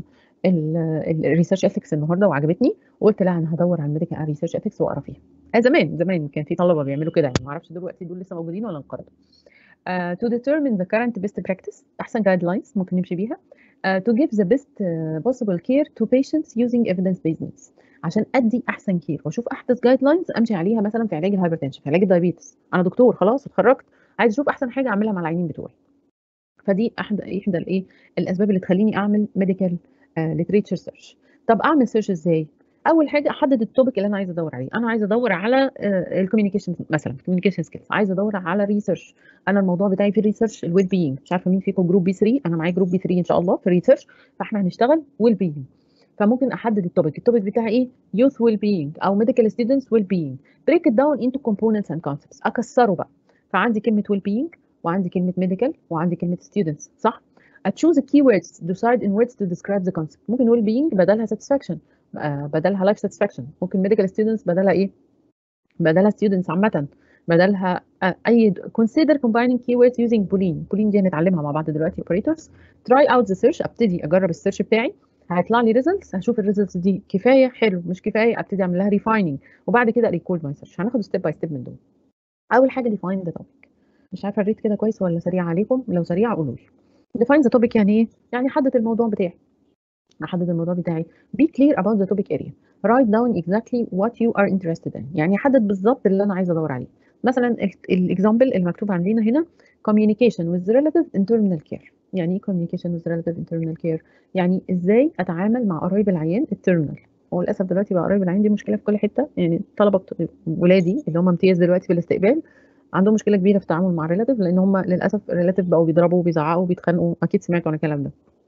الريسيرش اثكس النهارده وعجبتني، وقلت لا انا هدور على الميديكال ريسيرش اثكس واقرا فيها. زمان كان في طلبه بيعملوا كده، يعني ما اعرفش دلوقتي دول لسه موجودين ولا انقرضوا. to determine the current best practice، احسن جايد لاينز ممكن نمشي بيها. to give the best possible care to patients using evidence based needs، عشان ادي احسن كير واشوف احدث جايد لاينز امشي عليها مثلا في علاج الهايبرتنشن، في علاج الدايابيتس. انا دكتور خلاص اتخرجت، عايز اشوف احسن حاجه اعملها مع العيانين بتوعي. فدي احدى الايه الاسباب اللي تخليني اعمل ميديكال ليتريتشر سيرش. طب اعمل سيرش ازاي؟ اول حاجه احدد التوبيك اللي انا عايزه ادور عليه. انا عايزه ادور على الكوميونيكيشن مثلا، كوميونيكيشن سكيلز، عايزه ادور على ريسيرش. انا الموضوع بتاعي في الريسيرش الويل بينج، مش عارفه مين فيكم جروب بي 3، انا معايا جروب بي 3 ان شاء الله في الريسيرش، فاحنا هنشتغل ويل بينج. فممكن احدد التوبيك بتاعي ايه؟ يوث ويل بينج او ميديكال ستودنتس ويل بينج، بريك ات داون انتو كومبوننتس اند كونسبتس، اكسره بقى. فعندي كلمه ويل بينج وعندي كلمه ميديكال وعندي كلمه ستودنتس، صح؟ choose the keywords, decide in words to describe the concept. ممكن well being بدلها satisfaction، بدلها life satisfaction. ممكن medical students بدلها ايه؟ بدلها students عامة، بدلها اي consider combining keywords using boolean دي هنتعلمها مع بعض دلوقتي. operators. try out the search، ابتدي اجرب السيرش بتاعي، هيطلع لي results، هشوف الريزلتس دي كفايه حلو مش كفايه ابتدي اعمل لها refining، وبعد كده record my search. هناخد ستيب باي ستيب من دول. اول حاجه define the topic. مش عارفه الريت كده كويس ولا سريع عليكم؟ لو سريع قولوا لي. define the topic يعني ايه؟ يعني حدد الموضوع بتاعي. احدد الموضوع بتاعي. be clear about the topic area. write down exactly what you are interested in، يعني حدد بالظبط اللي انا عايزه ادور عليه. مثلا الاكزامبل المكتوب عندنا هنا communication with relative in terminal care. يعني ايه communication with relative in terminal care؟ يعني ازاي اتعامل مع قرايب العيان التيرمينال. وللاسف دلوقتي بقى قرايب العيان دي مشكله في كل حته، يعني طلبه ولادي اللي هم امتياز دلوقتي في الاستقبال عندهم مشكله كبيره في التعامل مع الريلاتيف، لان هم للاسف الريلاتيف بقوا بيضربوا وبيزعقوا وبيتخانقوا، اكيد سمعتوا عن الكلام ده.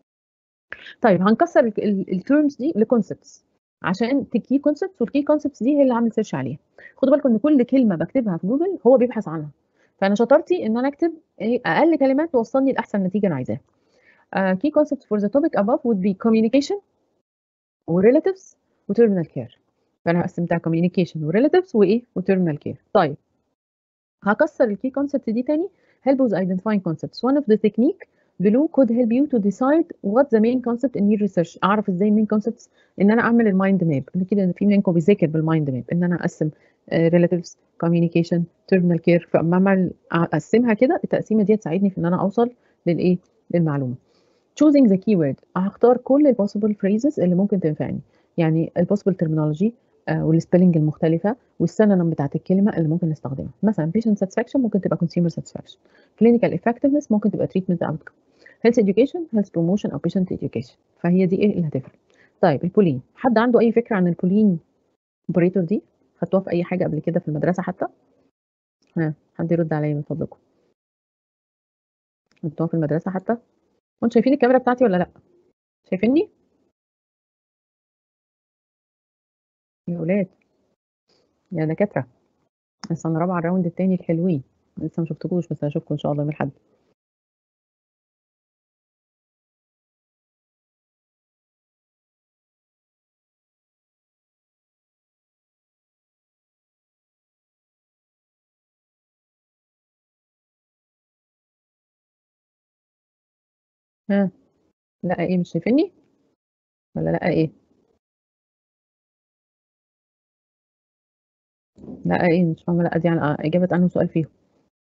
طيب هنكسر التيرمز دي لكونسبتس عشان تكي كونسبتس، والكي كونسبتس دي هي اللي هعمل سيرش عليها. خدوا بالكم ان كل كلمه بكتبها في جوجل هو بيبحث عنها، فانا شطارتي ان انا اكتب اقل كلمات توصلني لاحسن نتيجه انا عايزاها. key concepts for the topic above would be communication وريلاتيفز وتيرمينال كير. فانا قسمتها communication وريلاتيفز وايه وتيرمينال كير. طيب هكسر الكي كونسبت دي تاني. help with identifying concepts. one of the technique below could help you to decide what the main concept in your research. اعرف ازاي main concepts؟ ان انا اعمل المايند ماب. قبل كده ان في منكم بيذاكر بالمايند ماب، ان انا اقسم relatives communication terminal care. فاما اقسمها كده التقسيمه دي تساعدني في ان انا اوصل للايه؟ للمعلومه. choosing the keyword، هختار كل ال possible phrases اللي ممكن تنفعني، يعني ال possible terminology والspelling المختلفة والsynonym بتاعة الكلمة اللي ممكن نستخدمها. مثلًا patient satisfaction ممكن تبقى consumer satisfaction، clinical effectiveness ممكن تبقى treatment outcome، health education health promotion أو patient education. فهي دي إيه اللي هتفرق. طيب الPoolean، حد عنده أي فكرة عن الPoolean operator دي؟ خدتوها في أي حاجة قبل كده في المدرسة حتى؟ حد يرد عليَّ من فضلكم. خدتوها في المدرسة حتى؟ وأنتم شايفين الكاميرا بتاعتي والّا لأ؟ شايفينّي؟ يا ولاد، يا دكاترة، لسه أنا رابعة الراوند التاني الحلوين، لسه ما شُفتكوش بس هاشوفكم إن شاء الله يوم الأحد. ها، لأ إيه مش شايفينّي؟ والّا لأ إيه؟ لأ إيه؟ مش فاهمة لأ دي عن إجابة أنهي سؤال فيهم؟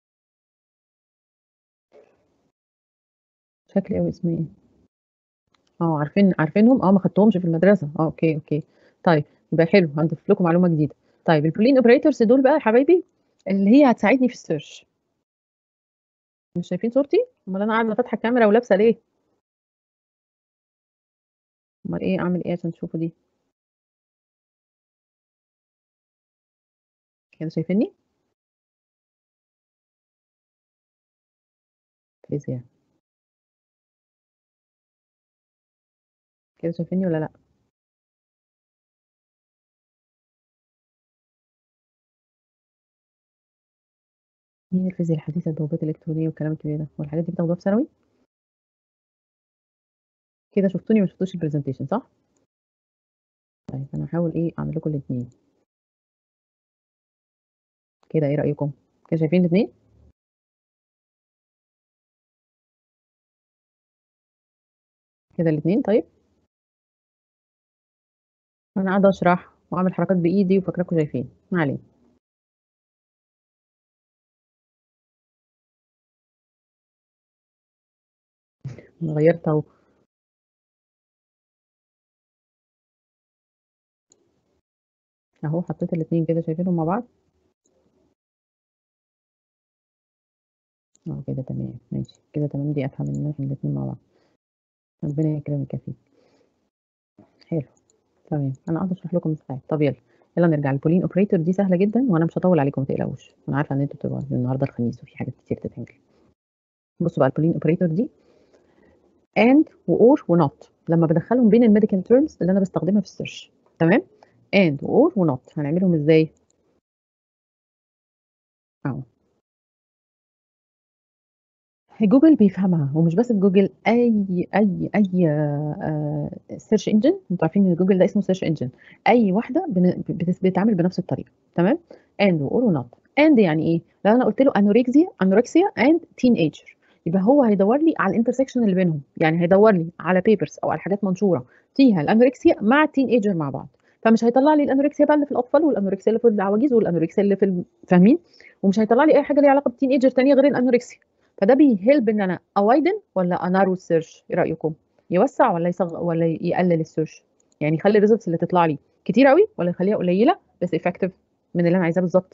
شكل أو اسم إيه؟ عارفينهم، ما خدتهمش في المدرسة، أوكي، أوكي. طيب يبقى حلو، هنضيف لكم معلومة جديدة. طيب الBoolean operators دول بقى يا حبايبي اللي هي هتساعدني في الsearch. مش شايفين صورتي؟ أُمّال أنا قاعدة فاتحة الكاميرا ولابسة ليه؟ أُمّال إيه، أعمل إيه عشان تشوفوا دي؟ كده شايفينّي؟ فيزياء. كده شايفينّي والّا لأ؟ مين الفيزياء الحديثة، البوابات الإلكترونية والكلام الكبير ده، هو الحاجات دي بتاخدوها في ثانوي؟ كده شُفتوني ما شُفتوش الpresentation صح؟ طيب أنا هاحاول إيه، أعمل لكم الاتنين. كده إيه رأيكم؟ كده شايفين الاتنين؟ كده الاتنين طيب؟ أنا قاعدة أشرح وأعمل حركات بإيدي وفاكراكم شايفين، ما علينا. أنا غيّرت أهو. أهو حطيت الاتنين كده شايفينهم مع بعض؟ كده تمام، ماشي، كده تمام دي أفهم إن إحنا الاتنين مع بعض. ربنا يكرمِك يا سيدي. حلو، تمام، أنا قاعدة أشرح لكم ساعات. طب يالّا نرجع للPoolean operator دي سهلة جدًا وأنا مش هاطوّل عليكم ما تقلقوش، أنا عارفة إن أنتم بتبقوا النهارده الخميس وفي حاجات كتير تتعمل. بُصّوا بقى الPoolean operator دي and وor وnot لمّا بادخّلهم بين الmedical terms اللي أنا باستخدمها في الsearch تمام، and وor وnot هنعملهم إزاي؟ أهو. جوجل بيفهمها، ومش بس جوجل أي search engine أنتم عارفين إن جوجل ده اسمه search engine أي واحدة بتتعامل بنفس الطريقة تمام، and وor وnot and يعني إيه؟ لو أنا قُلت له anorexia and teenager يبقى هو هيدوّر لي على الintersection اللي بينهم، يعني هيدوّر لي على papers أو على حاجات منشورة فيها الأنوركسيا مع الteenager مع بعض، فمش هيطلّع لي الأنوركسيا بقى اللي في الأطفال والأنوركسيا اللي في العواجيز والأنوركسيا اللي في فاهمين؟ ومش هيطلّع لي أي حاجة ليها علاقة بteenager تانية غير الأنوركسيا. فده بيhelp إن أنا أwiden والّا أnarrow الsearch إيه رأيكم؟ يوسّع والّا يقلل الsearch؟ يعني يخلّي الresults اللي تطلع لي كتيرة أوي والّا يخلّيها قليلة بس effective من اللي أنا عايزاه بالضبط؟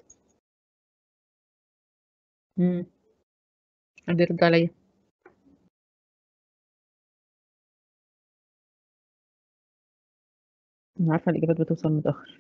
إمم. حد يرد عليَّ. أنا عارفة الإجابات بتوصل متأخر.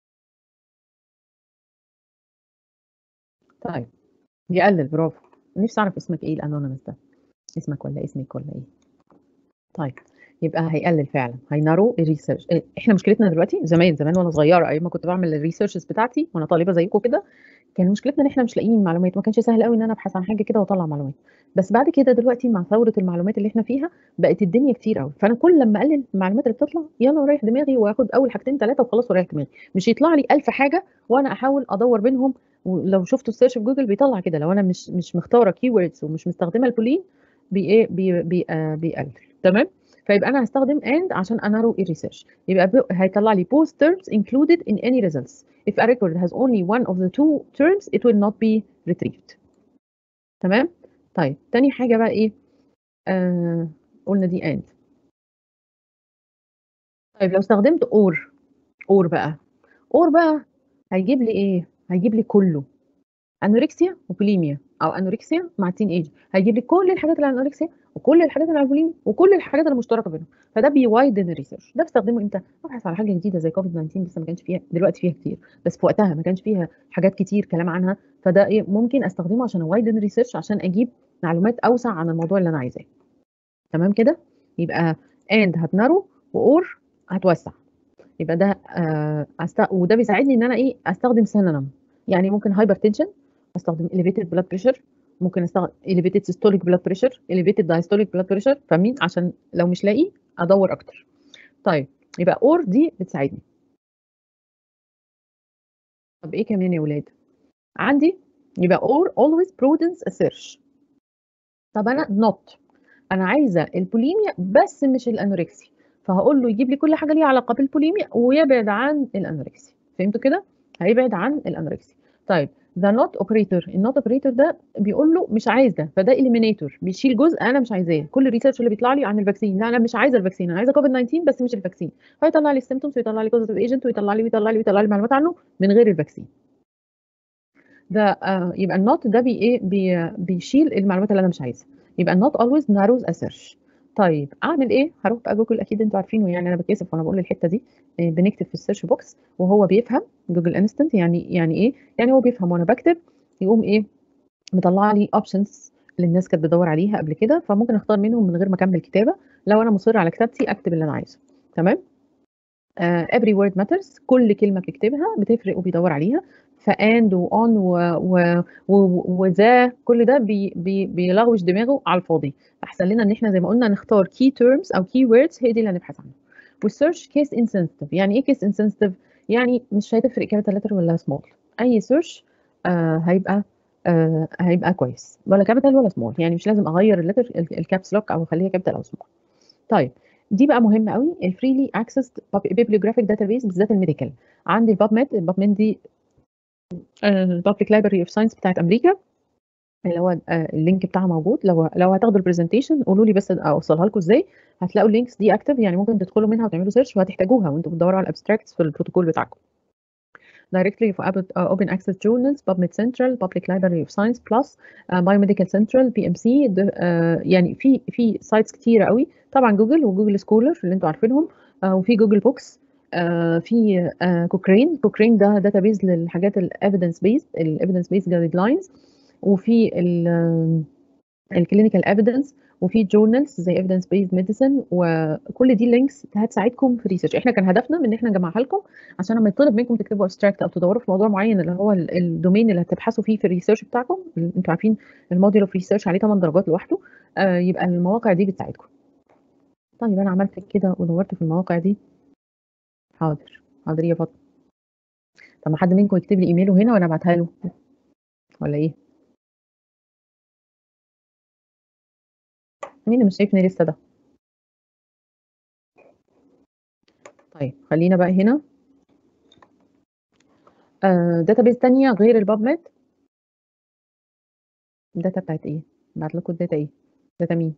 طيب يقلل برافو. نفسي أعرف اسمك إيه الanonymous ده، اسمك والّا اسمِك والّا إيه؟ طيب يبقى هيقلل فعلًا هيnarrow الresearch إحنا مشكلتنا دلوقتي زمان وأنا صغيرة أيام ما كنت باعمل الresearches بتاعتي وأنا طالبة زيكم كده كان مشكلتنا إن إحنا مش لاقيين معلومات، ما كانش سهل أوي إن أنا أبحث عن حاجة كده وأطلّع معلومات، بس بعد كده دلوقتي مع ثورة المعلومات اللي إحنا فيها، بقت الدنيا كتير أوي، فأنا كل لمّا أقلل المعلومات اللي بتطلع يالّا واريّح دماغي وآخد أول حاجتين 3 وخلاص واريّح دماغي، مش يطلع لي 1000 حاجة وأنا أحاول أدوّر بينهم، ولو شفتوا الsearch في جوجل بيطلّع كده، لو أنا مش مختارة keywords ومش مستخدمة البولين إيه بيقلل، تمام؟ فيبقى أنا هاستخدم and عشان أnarrow الresearch يبقى هيطلّع لي both terms included in any results. If a record has only one of the two terms it will not be retrieved تمام؟ طيب تاني حاجة بقى إيه، قُلنا دي and طيب لو استخدمت or بقى اور بقى هيجيب لي ايه؟ هيجيب لي كله، انوركسيا وبوليميا، او انوركسيا مع تين ايج، هيجيب لي كل الحاجات اللي على الانوركسيا وكل الحاجات اللي على البوليميا وكل الحاجات المشتركه بينهم. فده بيوايدن الريسيرش. ده بستخدمه امتى؟ ابحث على حاجه جديده زي كوفيد 19، لسه ما كانش فيها، دلوقتي فيها كتير بس في وقتها ما كانش فيها حاجات كتير كلام عنها. فده ايه ممكن استخدمه عشان اوايدن الريسيرش، عشان اجيب معلومات اوسع عن الموضوع اللي انا عايزاه. تمام كده؟ يبقى اند هتنرو، واور هتوسع. يبقى ده وده بيساعدني ان انا ايه استخدم سينونيم. يعني ممكن هايبرتنشن استخدم elevated blood pressure، ممكن استخدم elevated systolic blood pressure، elevated diastolic blood pressure، فاهمين؟ عشان لو مش لاقي ادور اكتر. طيب يبقى اور دي بتساعدني. طب ايه كمان يا ولاد؟ عندي يبقى اور always prudence a search. طب انا not، انا عايزه البوليميا بس مش الانوركسيا، فهقول له يجيب لي كل حاجه ليها علاقه بالبوليميا ويبعد عن الانوركسيا. فهمتوا كده؟ هيبعد عن الانوركسيا. طيب ذا نوت اوبريتور، النوت اوبريتور ده بيقول له مش عايز ده، فده اليمينيتور، بيشيل جزء انا مش عايزاه. كل الريسيرش اللي بيطلع لي عن الفاكسين، لا انا مش عايزه الفاكسين، انا عايزه كوفيد 19 بس مش الفاكسين، فيطلع لي السيمتومز ويطلع لي كوزاتيف ايجنت ويطلع لي معلومات عنه من غير الفاكسين. ده يبقى النوت ده بيشيل المعلومات اللي انا مش عايزها. يبقى النوت always narrows a search. طيب اعمل ايه؟ هروح بقى جوجل، اكيد انتوا عارفينه يعني، انا بتكسف وانا بقول الحته دي. بنكتب في السيرش بوكس وهو بيفهم. جوجل انستنت يعني ايه؟ يعني هو بيفهم وانا بكتب، يقوم ايه مطلع لي اوبشنز اللي الناس كانت بتدور عليها قبل كده، فممكن اختار منهم من غير ما اكمل كتابه. لو انا مصر على كتابتي اكتب اللي انا عايزه. تمام. every word matters، كل كلمة بتكتبها بتفرق وبيدور عليها. فاند وان وذا كل ده بيلغوش دماغه على الفاضي. احسن لنا ان احنا زي ما قلنا نختار key terms او key words هي دي اللي هنبحث عنها. والسيرش كيس انسنسيتيف. يعني ايه كيس انسنسيتيف؟ يعني مش هتفرق كابيتال لتر ولا سمول. اي سيرش هيبقى كويس، ولا كابيتال ولا سمول. يعني مش لازم اغير اللتر الكابس لوك او اخليها كابيتال او سمول. طيب دي بقى مهمه قوي، الفريلي اكسس بيبليوجرافيك داتابيز بالذات الميديكال. عندي الباب ميد دي البابليك لايبرري اوف ساينس بتاعت امريكا، اللي هو اللينك بتاعها موجود. لو هتاخدوا البرزنتيشن قولوا لي بس اوصلها لكم ازاي. هتلاقوا اللينكس دي اكتف، يعني ممكن تدخلوا منها وتعملوا سيرش وهتحتاجوها وانتوا بتدوروا على الابستراكتس في البروتوكول بتاعكم. directly for open access journals PubMed Central Public Library of Science Plus Biomedical Central PMC. يعني في سايتس كتيره قوي. طبعا جوجل وجوجل سكولر اللي انتوا عارفينهم، وفي جوجل بوكس، في كوكرين ده داتابيز للحاجات الايفيدنس بيز جايد لاينز، وفي الكلينيكال ايفيدنس، وفي جورنالز زي ايفيدنس بيز ميديسن. وكل دي لينكس هتساعدكم في الريسيرش. احنا كان هدفنا من ان احنا نجمعها لكم عشان لما يطلب منكم تكتبوا ابستراكت او تدوروا في موضوع معين اللي هو الدومين اللي هتبحثوا فيه في الريسيرش بتاعكم. انتوا عارفين الموديل اوف ريسيرش عليه 8 درجات لوحده. يبقى المواقع دي بتساعدكم. طيب انا عملت كده ودورت في المواقع دي. حاضر حاضر يا فاطمه. طب ما حد منكم يكتب لي ايميله هنا وانا ابعتها له، ولا ايه؟ مين اللي مش شايفني لسه ده؟ طيب خلينا بقى هنا داتابيز تانية غير الباب ميد. الداتا بتاعت ايه؟ بعت لكم الداتا ايه؟ داتا مين؟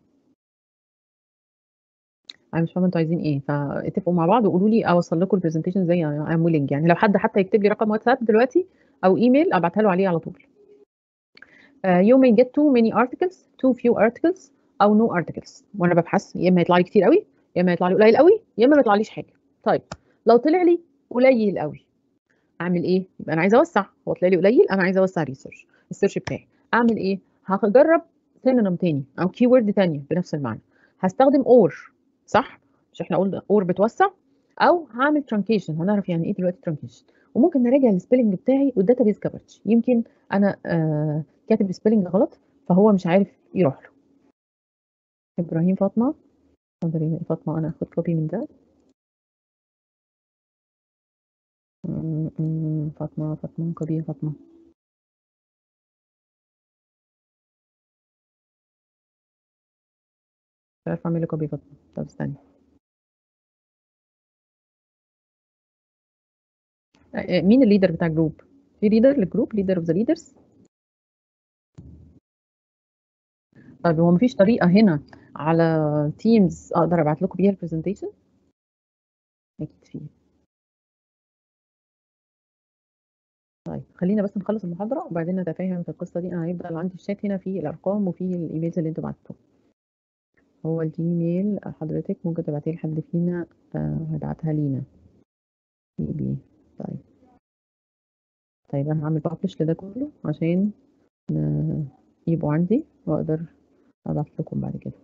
انا مش فاهمه انتوا عايزين ايه، فاتفقوا مع بعض وقولوا لي اوصل لكم البرزنتيشن زي ام ويلنج. يعني لو حد حتى يكتب لي رقم واتساب دلوقتي او ايميل ابعتها له عليه على طول. you may get too many articles, too few articles او no articles. وانا ببحث يا اما يطلع لي كتير قوي يا اما يطلع لي قليل قوي يا اما ما يطلعليش حاجه. طيب لو طلع لي قليل قوي اعمل ايه؟ يبقى انا عايزه اوسع. هو طلع لي قليل، انا عايزه اوسع السيرش بتاعي. اعمل ايه؟ هجرب سينونيم تاني او كي وورد تانية بنفس المعنى. هستخدم اور، صح؟ مش احنا قلنا اور بتوسع؟ او هعمل ترانكيشن، هنعرف يعني ايه دلوقتي ترانكيشن. وممكن نراجع السبيلنج بتاعي والداتابيز كفرج، يمكن انا كاتب سبيلنج غلط فهو مش عارف يروح له. ابراهيم فاطمه، اتفضلي يا فاطمه انا اخد كوبي من ده. فاطمه كوبي يا فاطمه. مش عارفه اعمل كوبي فاطمه. طب استني. مين الليدر بتاع الجروب؟ في ليدر للجروب، ليدر اوف ذا ليدرز. طيب هو مفيش طريقه هنا على تيمز اقدر ابعت لكم بيها البرزنتيشن؟ اكيد في. طيب خلّينا بس نخلّص المحاضرة وبعدين نتفاهم في القصة دي. أنا هيفضل عندي الchat هنا فيه الأرقام وفيه الإيميلز اللي أنتم بعتوها. هو الجيميل حضرتِك ممكن تبعتيه لحد فينا هيبعتها لينا. BB. طيب. طيب أنا هاعمل publish لده كله عشان يبقوا عندي وأقدر أبعت لكم بعد كده.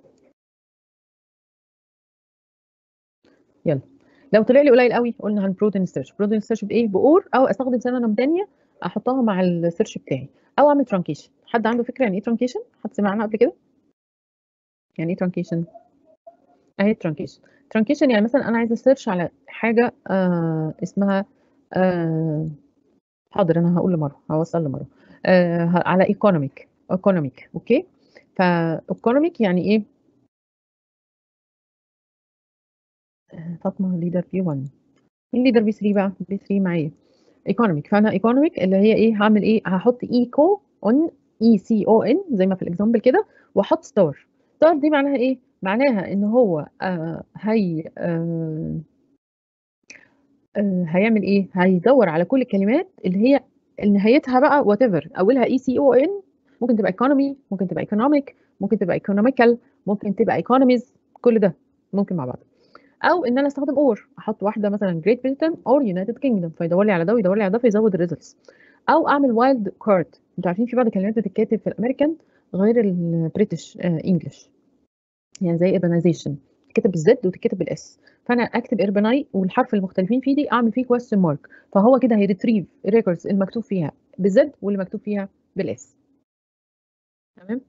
يالّا. لو طلع لي قليل أوي قُلنا هنprotein search. protein search بإيه؟ بOR أو أستخدم synonym تانية أحطها مع الsearch بتاعي أو أعمل truncation. حد عنده فكرة يعني إيه truncation؟ حد سمع عنها قبل كده؟ يعني إيه truncation؟ أهي truncation. truncation يعني مثلًا أنا عايزة أsearch على حاجة اسمها آآ حاضر أنا هاقول لمروة، هاوصّل لمروة. على economic أوكي؟ فeconomic يعني إيه؟ فاطمة leader B1. مين leader B3 بقى؟ B3 معايا. economic. فأنا economic اللي هي إيه، هاعمل إيه، هاحط eco on ECON زي ما في الexample كده وأحط star. star دي معناها إيه؟ معناها إن هو هيعمل إيه، هيدوّر على كل الكلمات اللي هي نهايتها بقى whatever أولها ECON. ممكن تبقى economy، ممكن تبقى economic، ممكن تبقى economical، ممكن تبقى economies، كل ده ممكن مع بعض. أو إن أنا أستخدم or أحط واحدة مثلًا Great Britain or United Kingdom فيدوّر لي على ده ويدوّر لي على ده فيزوّد الresults. أو أعمل wild card. أنتم عارفين في بعض الكلمات بتتكتب في الأمريكان غير الBritish English. يعني زي urbanization تتكتب بالZ وتتكتب بالS. فأنا أكتب urbanite والحرف المختلفين فيه دي أعمل فيه question mark فهو كده هيretrieve الrecords المكتوب فيها بالZ واللي مكتوب فيها بالS. تمام؟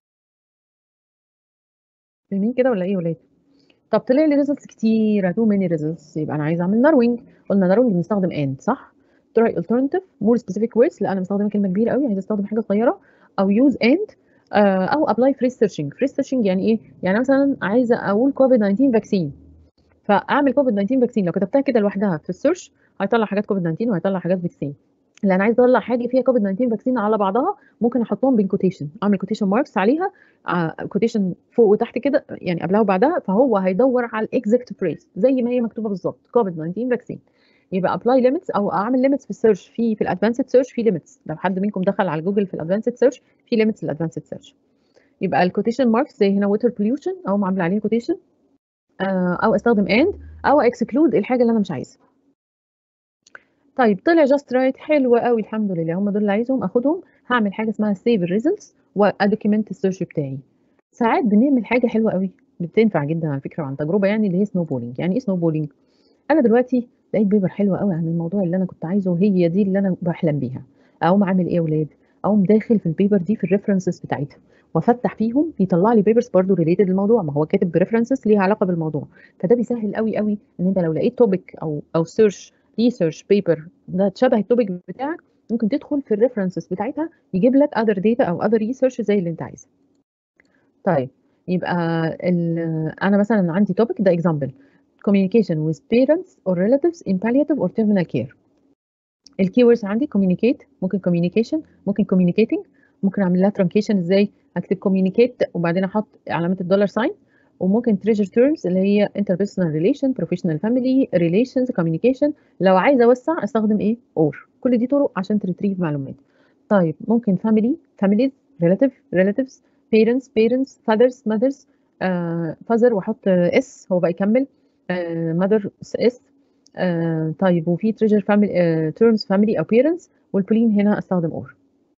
فاهمين كده والّا إيه يا ولاد؟ طب طلع لي results كتيرة too many results يبقى أنا عايزة أعمل narrowing. قُلنا narrowing بنستخدم and صح؟ try alternative more specific words لأ أنا مستخدمة كلمة كبيرة أوي عايزة أستخدم حاجة صغيرة أو use and أو apply phrase searching. phrase searching يعني إيه؟ يعني مثلًا عايزة أقول COVID-19 vaccine فأعمل COVID-19 vaccine لو كتبتها كده لوحدها في الsearch هيطلّع حاجات COVID-19 وهيطلّع حاجات vaccine. لأ أنا عايزة أطلّع حاجة فيها COVID-19 vaccine على بعضها ممكن أحطهم بين quotation أعمل quotation marks عليها quotation فوق وتحت كده يعني قبلها وبعدها فهو هيدوّر على الexact phrase زي ما هي مكتوبة بالضبط COVID-19 vaccine. يبقى apply limits أو أعمل limits في الsearch في الadvanced search في limits. لو حد منكم دخل على جوجل في الadvanced search في limits للadvanced search. يبقى الquotation marks زي هنا water pollution أقوم عاملة عليها quotation أو أستخدم and أو exclude الحاجة اللي أنا مش عايزها. طيب طلع just right حلو أوي الحمد لله هم دول اللي عايزهم آخدهم هاعمل حاجة اسمها save الresults وأdocument الsearch بتاعي. ساعات بنعمل حاجة حلوة أوي بتنفع جدًا على فكرة وعن تجربة يعني اللي هي snowballing. يعني إيه snowballing؟ أنا دلوقتي لقيت paper حلوة أوي عن الموضوع اللي أنا كنت عايزه وهي دي اللي أنا باحلم بيها. أقوم عامل إيه يا ولاد؟ أقوم داخل في الpaper دي في الreferences بتاعتها وأفتح فيهم يطلع لي papers برضه related للموضوع ما هو كاتب بreferences ليها علاقة بالموضوع. فده بيسهل أوي إن أنت لو لقيت topic أو research paper ده شبه الtopic بتاعك ممكن تدخل في الreferences بتاعتها يجيب لك other data أو other research زي اللي أنت عايزه. طيب يبقى أنا مثلًا عندي topic ده example communication with parents or relatives in palliative or terminal care. الkeywords عندي communicate ممكن communication ممكن communicating ممكن أعمل لها truncation إزاي؟ أكتب communicate وبعدين أحط علامة الدولار sign وممكن treasure terms اللي هي interpersonal relation professional family relations communication. لو عايزة أوسّع أستخدم إيه؟ or. كل دي طرق عشان تretrieve معلومات. طيب ممكن families relatives parents mothers father وأحط s هو بقى يكمّل mother s. طيب وفي treasure family terms family أو parents والPlean هنا أستخدم or.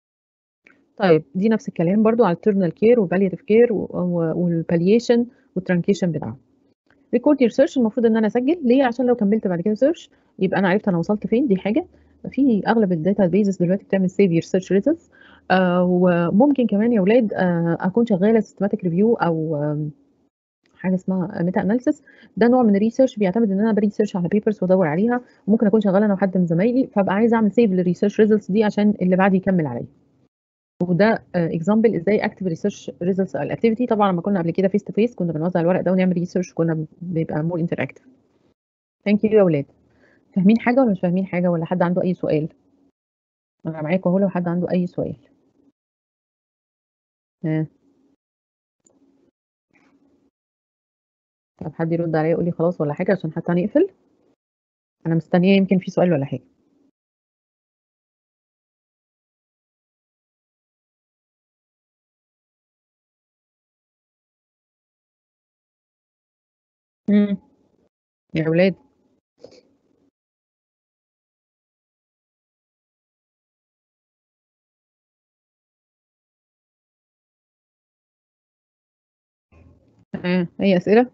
طيب دي نفس الكلام برضه على الternal care وpalliative care والpalliation والtruncation بتاعهم. record your search المفروض إن أنا أسجّل ليه؟ عشان لو كمّلت بعد كده search يبقى أنا عرفت أنا وصلت فين دي حاجة. في أغلب الdatabases دلوقتي بتعمل save your search results. وممكن كمان يا ولاد أكون شغّالة systematic review أو حاجة اسمها meta analysis. ده نوع من الresearch بيعتمد إن أنا بresearch على papers وأدوّر عليها وممكن أكون شغّالة أنا وحد من زمايلي فابقى عايزة أعمل save للresearch results دي عشان اللي بعدي يكمّل عليّا. وده example إزاي أكتب research results أو الactivity. طبعًا لمّا كنا قبل كده face to face كنا بنوزّع الورق ده ونعمل research كنا بيبقى more interactive. thank you يا ولاد. فاهمين حاجة والّا مش فاهمين حاجة والّا حد عنده أي سؤال؟ أنا معاكم أهو لو حد عنده أي سؤال. ها. طب حد يرُد عليّا يقول لي خلاص والّا حاجة عشان حتى هنقفل؟ أنا مستنية يمكن في سؤال والّا حاجة. يا ولاد. أي أسئلة؟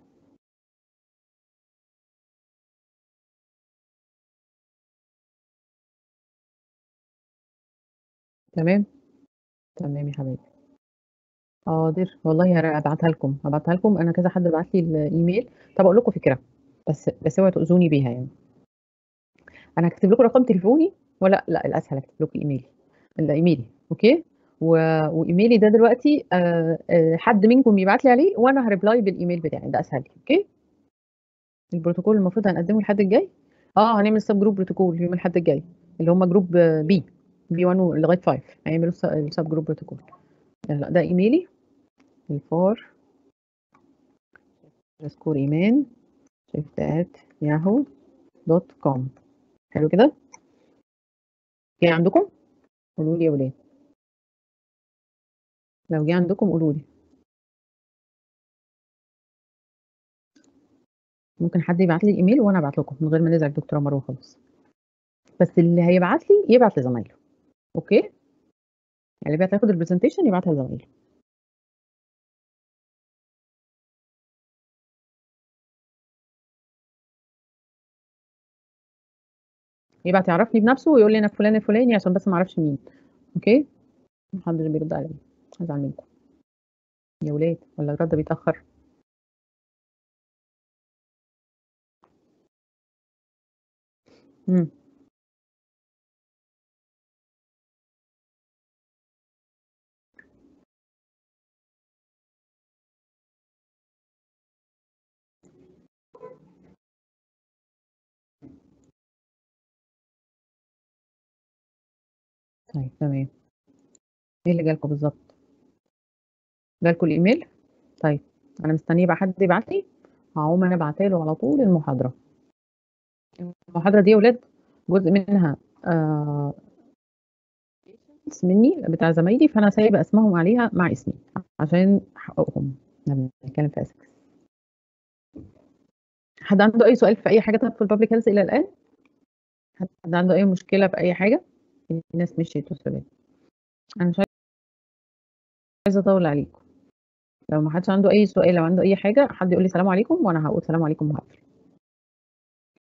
تمام، تمام يا حبايبي. حاضر والله هابعتها لكم، أنا كذا حد بعت لي الإيميل. طب أقول لكم فكرة، بس اوعوا تؤذوني بيها يعني. أنا هاكتب لكم رقم تليفوني، لأ الأسهل أكتب لكم إيميلي، إيميلي أوكي، وإيميلي ده دلوقتي حد منكم يبعت لي عليه وأنا هاريبلاي بالإيميل بتاعي، ده أسهل أوكي. البروتوكول المفروض هنقدمه الحد الجاي. هنعمل سب جروب بروتوكول يوم الحد الجاي، اللي هم جروب بي 1 لغاية 5 هيعملوا السب جروب بروتوكول. يلا ده إيميلي، الفار underscore إيمان yahoo.com. حلو كده؟ جاي عندكم؟ قولوا لي يا ولاد، لو جه عندكم قولوا لي. ممكن حد يبعت لي ايميل وانا ابعت لكم من غير ما نزعج دكتوره مروه خالص، بس اللي هيبعت لي يبعت لزمايله اوكي، يعني اللي بيعرف ياخد البرزنتيشن يبعتها لزمايله. يبعت يعرفني بنفسه ويقول لي انا فلان الفلاني عشان بس ما اعرفش مين. اوكي، محدش بيرد عليا، هزعل منكم يا ولاد ولا الرد بيتاخر. امم طيب تمام. ايه اللي جالكم بالظبط؟ جالكم الايميل؟ طيب انا مستنيه بقى حد يبعت لي، هقوم انا ابعتها له على طول المحاضره. المحاضره دي يا ولاد جزء منها آه مني بتاع زمايلي، فانا سايبه اسمهم عليها مع اسمي عشان حقوقهم لما بنتكلم في اسكس. حد عنده اي سؤال في اي حاجه طب في البابليك هيلث الى الان؟ حد عنده اي مشكله في اي حاجه؟ الناس مشيت والسلام. انا مش عايزه اطول عليكم، لو ما حدش عنده اي سؤال، لو عنده اي حاجه حد يقول لي سلام عليكم وانا هقول سلام عليكم وهقفل.